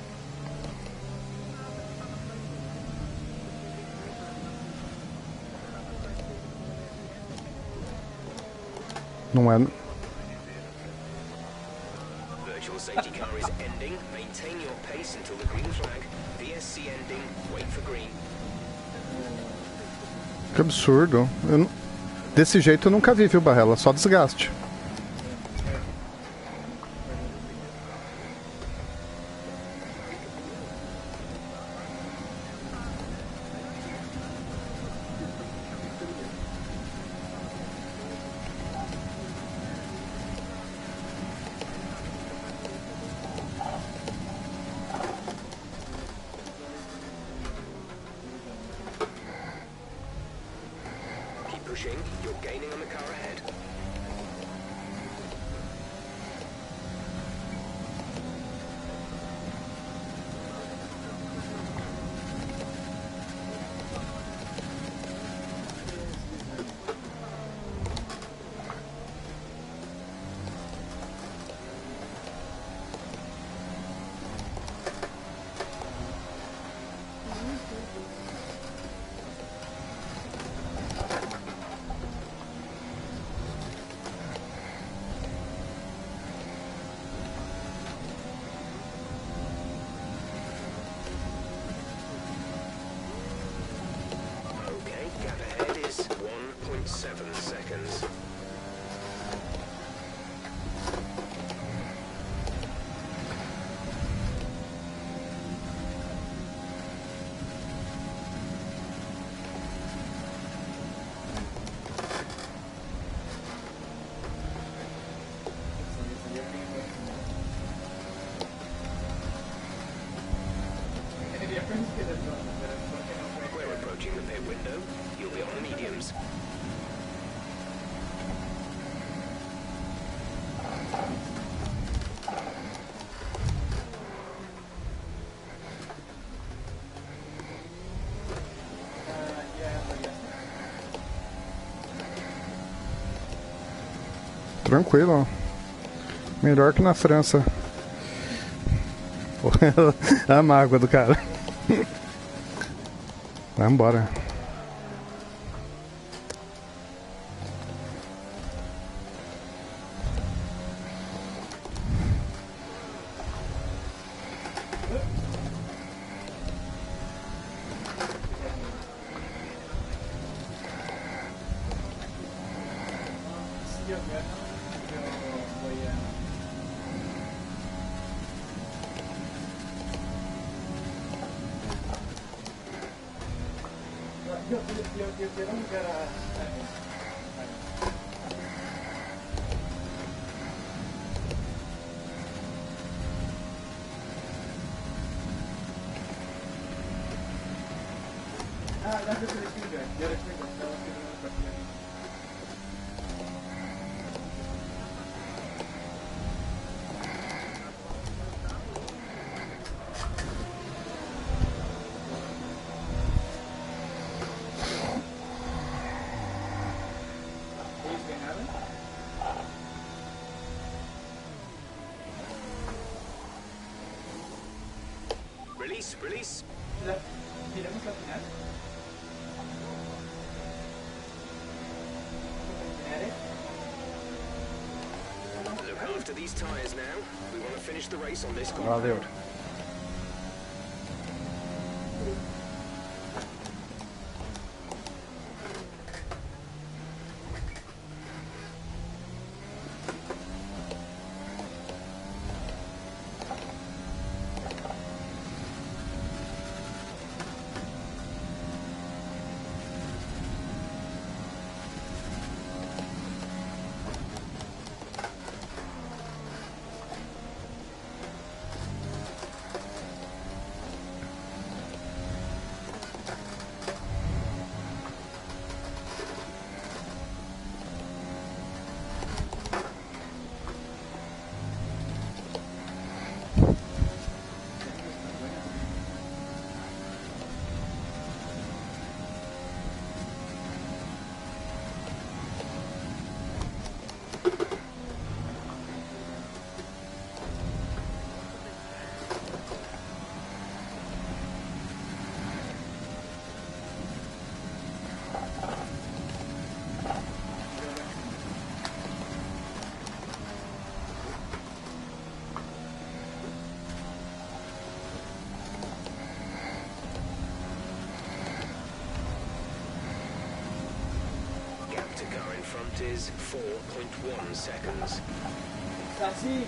Não é. Virtual safety car is ending. Maintain your pace until the green flag. VSC ending. Wait for green. Que absurdo. Desse jeito eu nunca vi, viu, Barrela? Só desgaste. Pushing, you're gaining on the car ahead. Gap ahead is 1.7 seconds. We're approaching the pit window. You'll be on the mediums. Tranquilo. Melhor que na França. A mágoa do cara. Vai embora. Yo quiero jugar a... Ah, gracias por el explicar. Yo le explico. Estaba haciendo una partida. ¿Ellos ganaron? Release. ¿Tiramos la final? Look after these tires now. We want to finish the race on this Valeu. compound. Gap to car in front is 4.1 seconds. Así.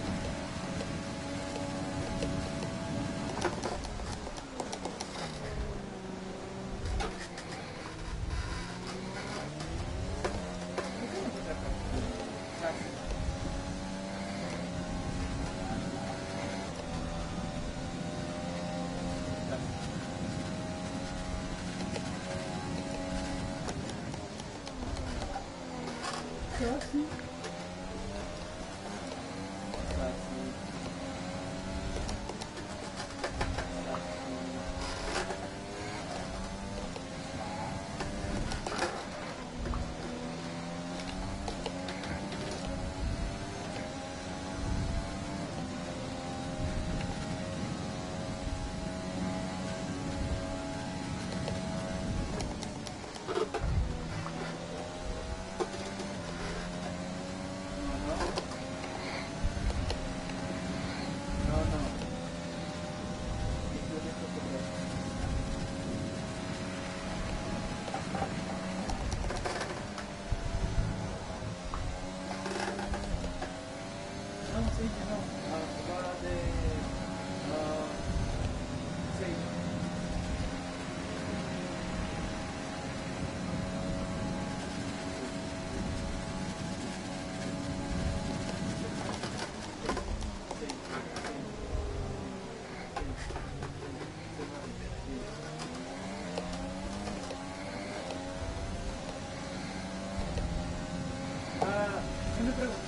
Una pregunta.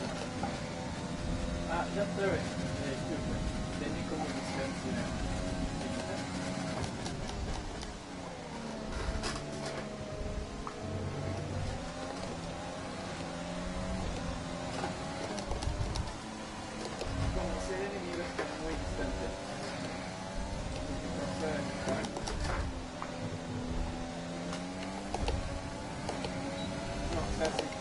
Ya sabes, disculpe, ¿tiene como licencia? Como ser enemigos que están muy distantes. No, o sea, sí.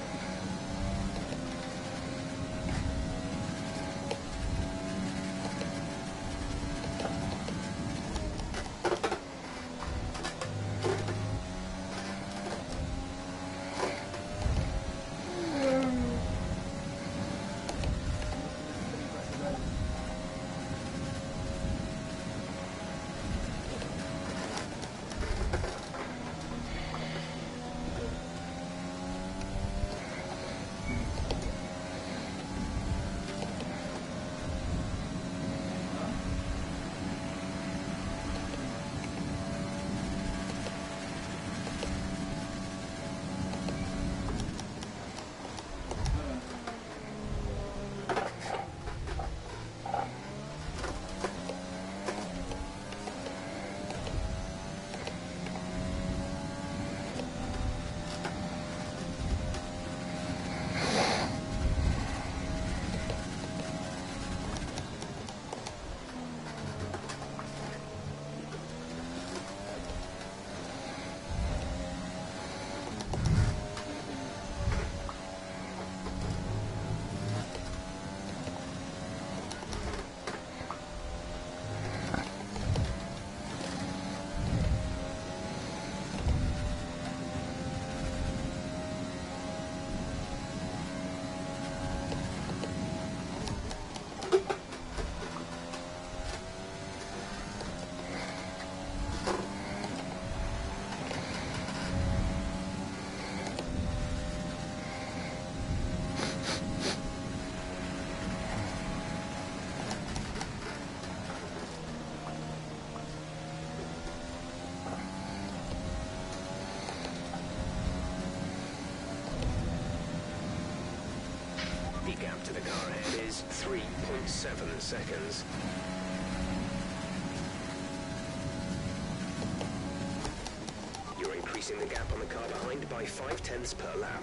safety gap to the car ahead is 3.7 seconds. You're increasing the gap on the car behind by 0.5 per lap.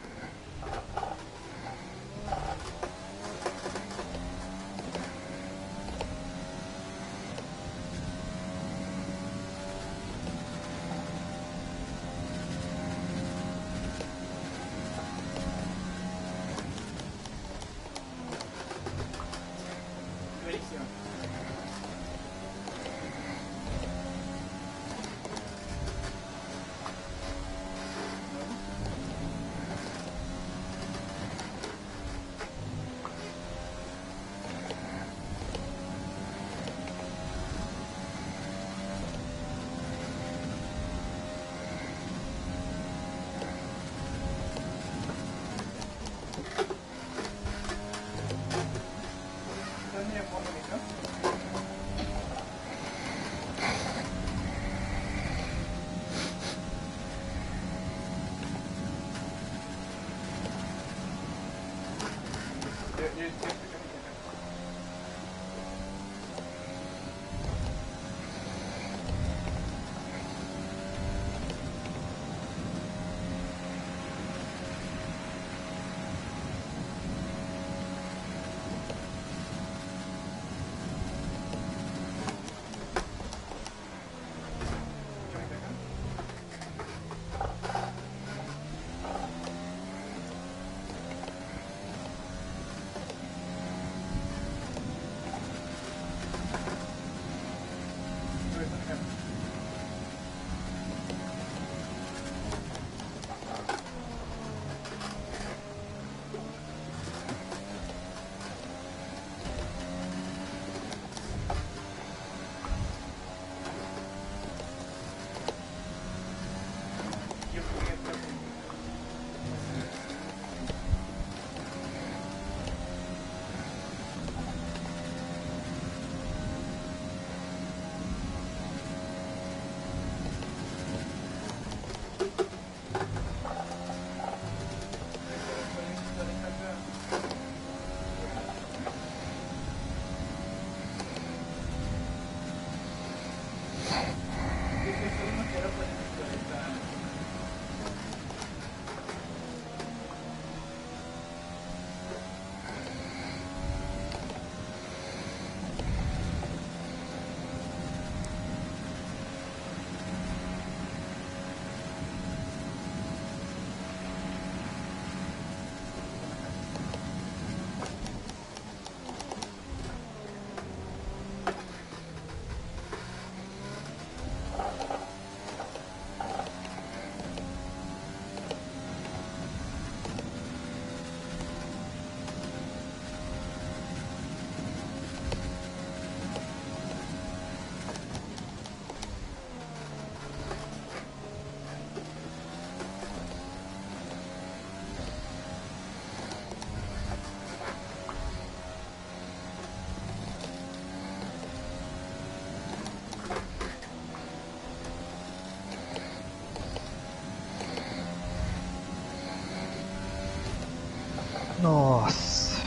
Nossa.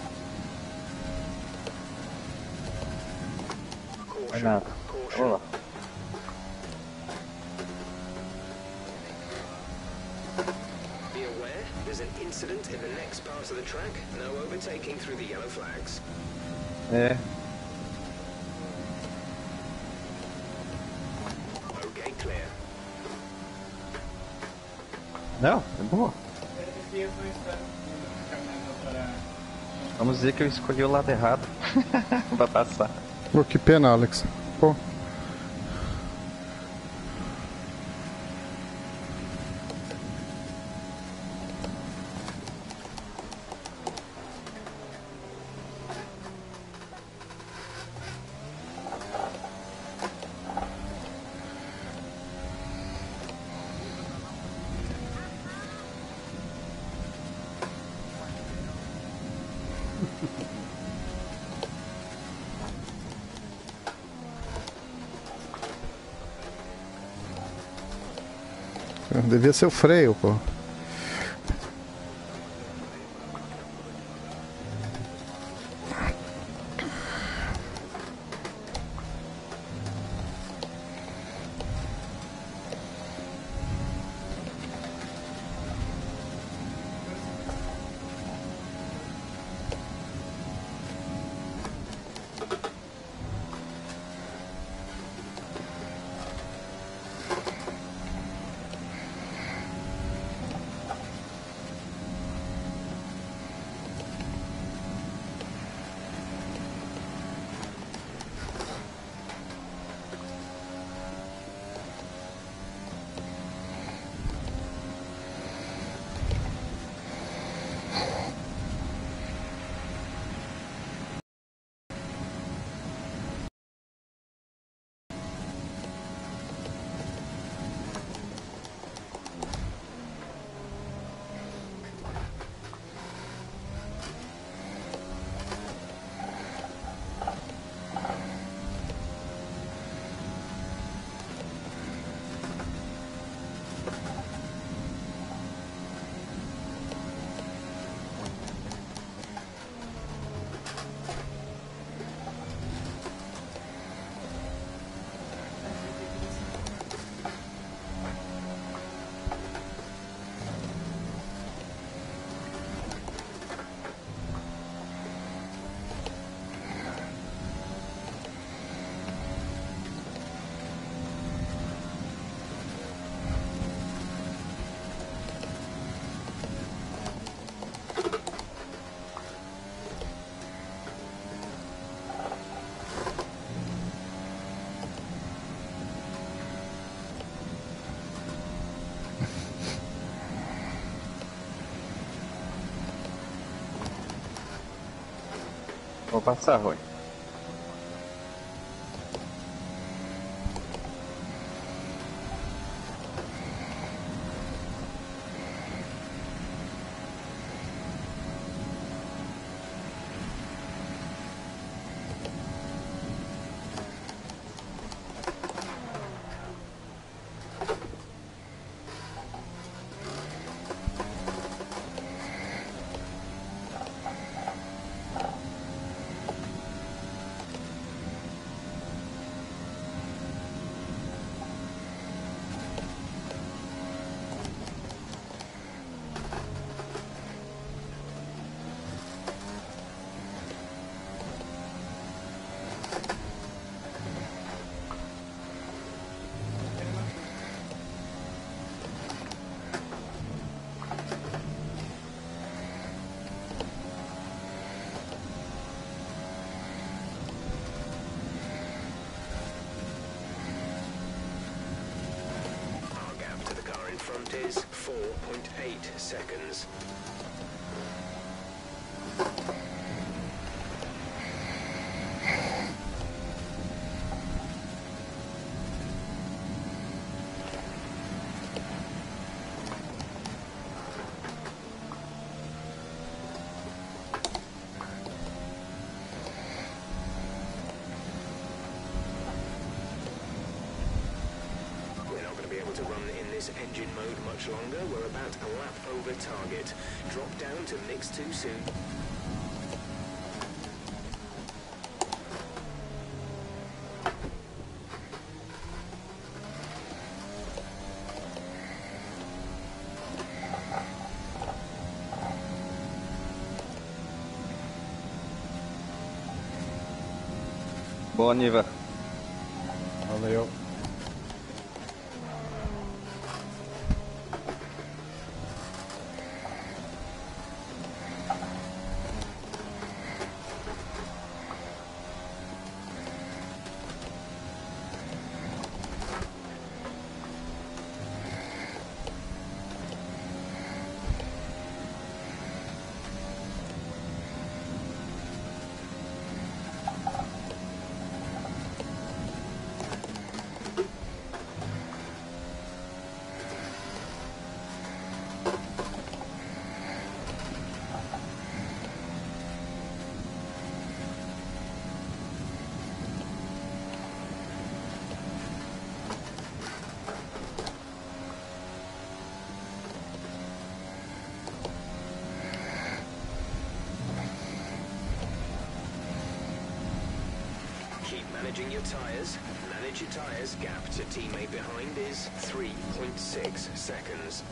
Não é nada. Vamos lá. Be aware, there's an incident in the next part of the track. No overtaking through the yellow flags. É. Okay, clear. Não, é boa. Vamos dizer que eu escolhi o lado errado. Vai passar. Pô, que pena, Alex. Pô. Devia ser o freio, pô. Vou passar, Roy. Front is 4.8 seconds. To run in this engine mode much longer. We're about a lap over target. Drop down to mix too soon. Boa, Niva. Valeu. Managing your tyres. Manage your tyres. Gap to teammate behind is 3.6 seconds.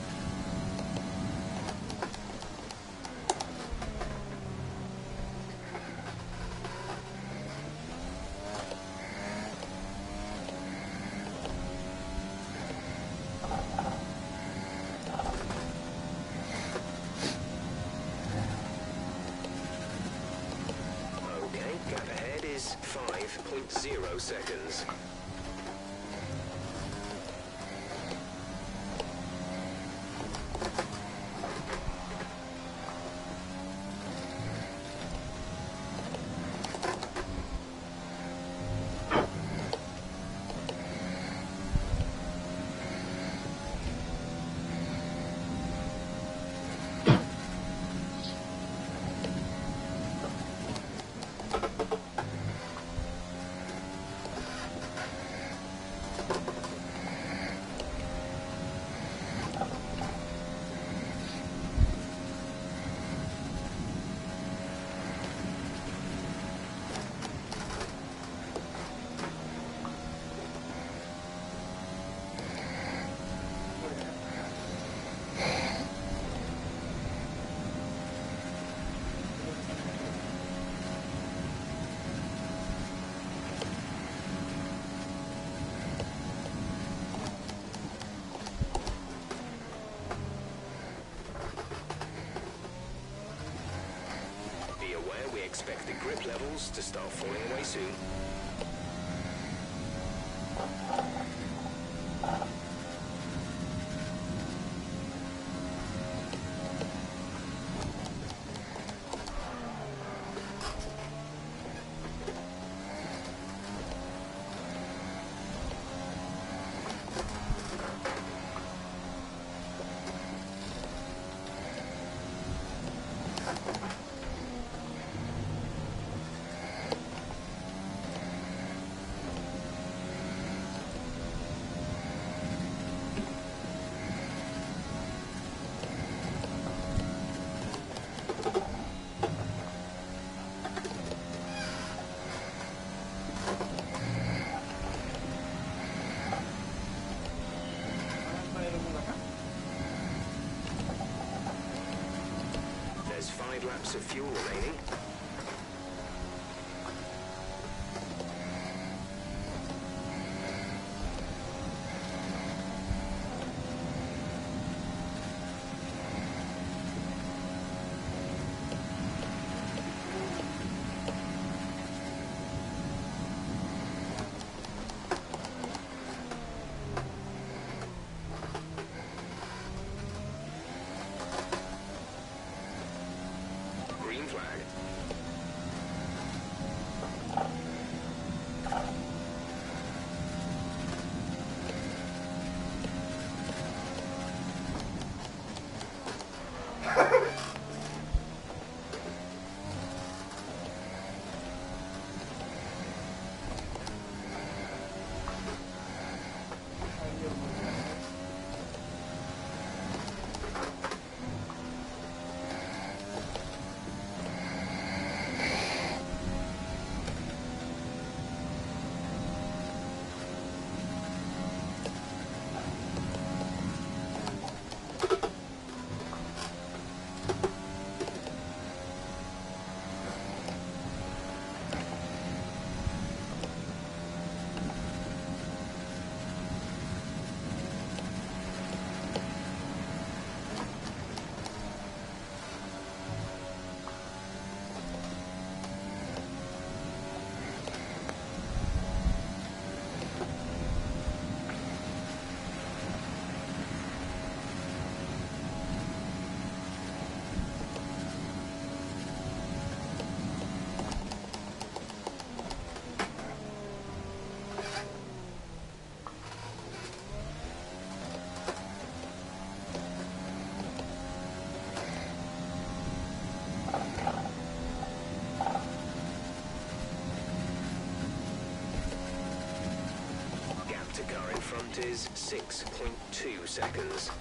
Gap ahead is 5.0 seconds. We expect the grip levels to start falling away soon. There's 5 laps of fuel remaining. Green flag. Gap to car in front is 6.2 seconds.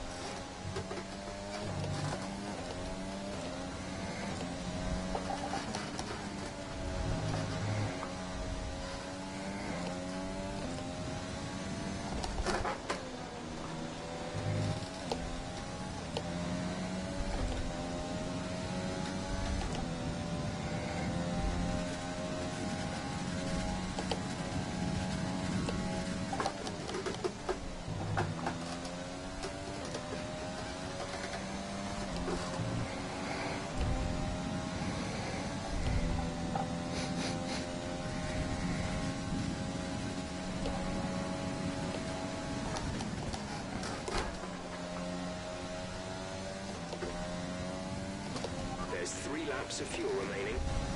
There's 3 laps of fuel remaining.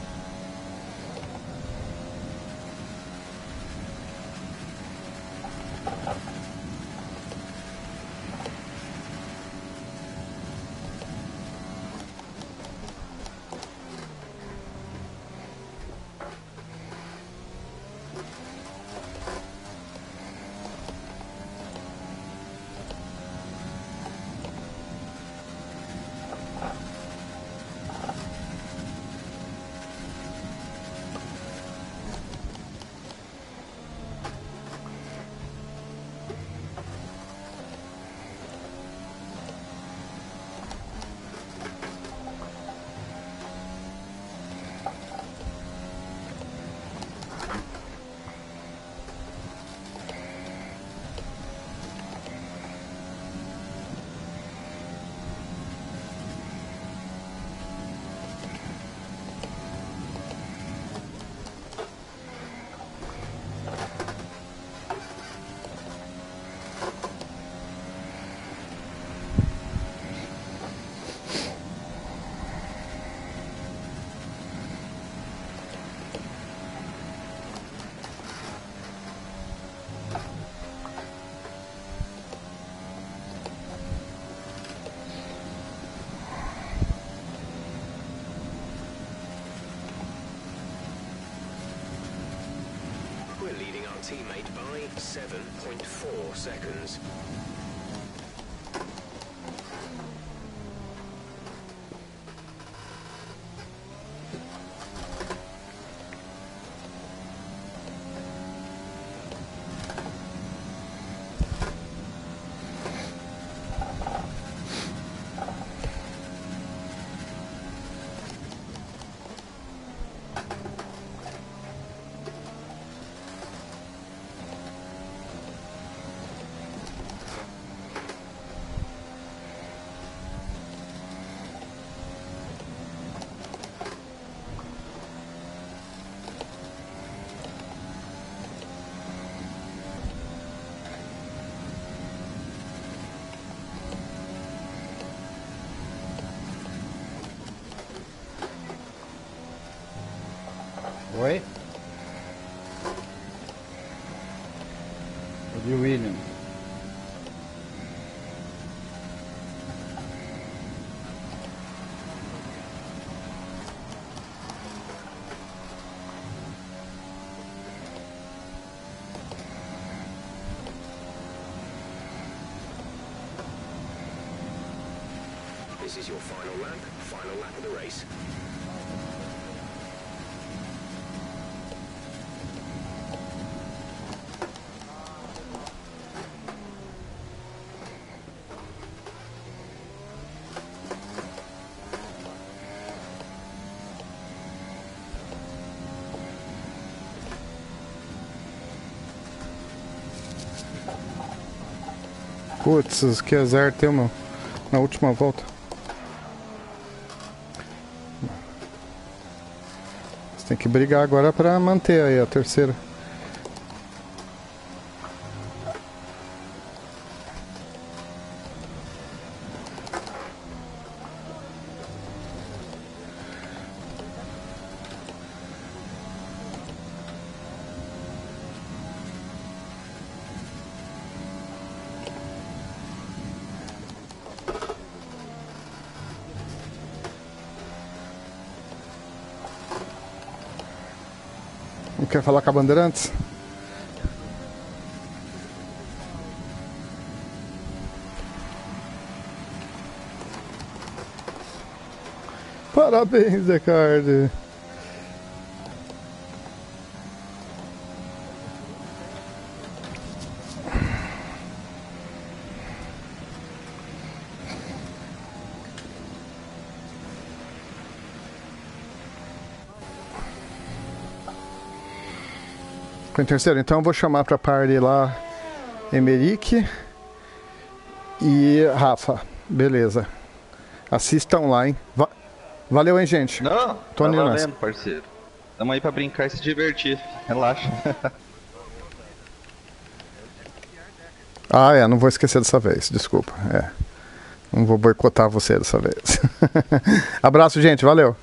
We're leading our teammate by 7.4 seconds. Oi? O de William. This is your final lap of the race. Putz, que azar teu, meu. Na última volta. Você tem que brigar agora pra manter aí a terceira. Não quer falar com a Bandeirantes? Parabéns, Ricardo. Ficou em terceiro? Então eu vou chamar pra party lá Emerick e Rafa. Beleza. Assistam lá, hein? Valeu, hein, gente? Não, tô tá nessa. valendo, parceiro. Tamo aí pra brincar e se divertir. Relaxa. Ah, não vou esquecer dessa vez, desculpa. Não vou boicotar você dessa vez. Abraço, gente, valeu.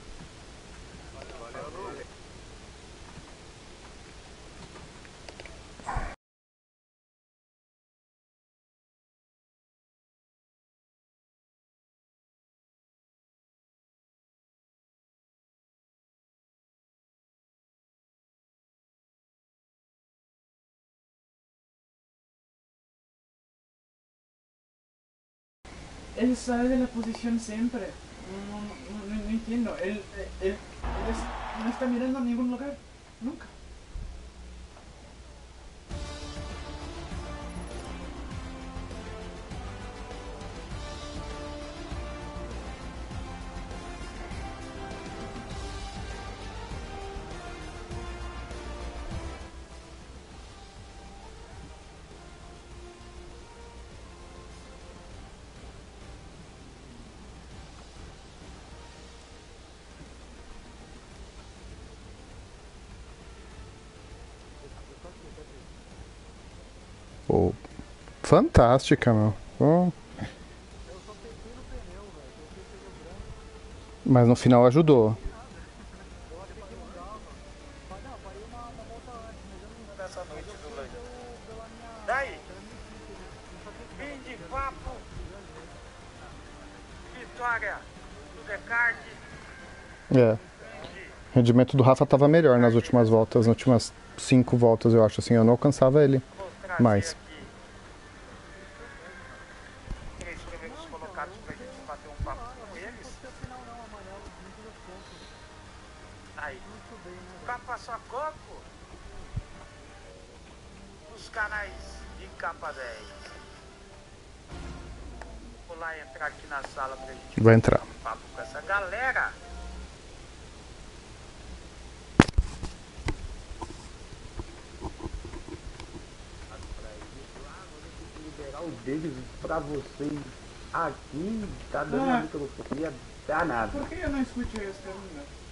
Él sale de la posición siempre. No entiendo. Él no está mirando a ningún lugar. Nunca. Pô, fantástica, meu. Pô. Mas no final ajudou. Nessa noite do leite. Daí, fim de papo, vitória do Descartes. O rendimento do Rafa tava melhor nas últimas voltas, nas últimas 5 voltas, eu acho assim, eu não alcançava ele mais. Três primeiros colocados pra gente bater um papo com eles. Aí, capa só coco. Os canais de capa 10. Vou lá entrar aqui na sala pra gente Vai entrar. bater um papo com essa galera. deles pra vocês aqui, tá dando uma microfonia danada. Por que eu não escutei esta língua?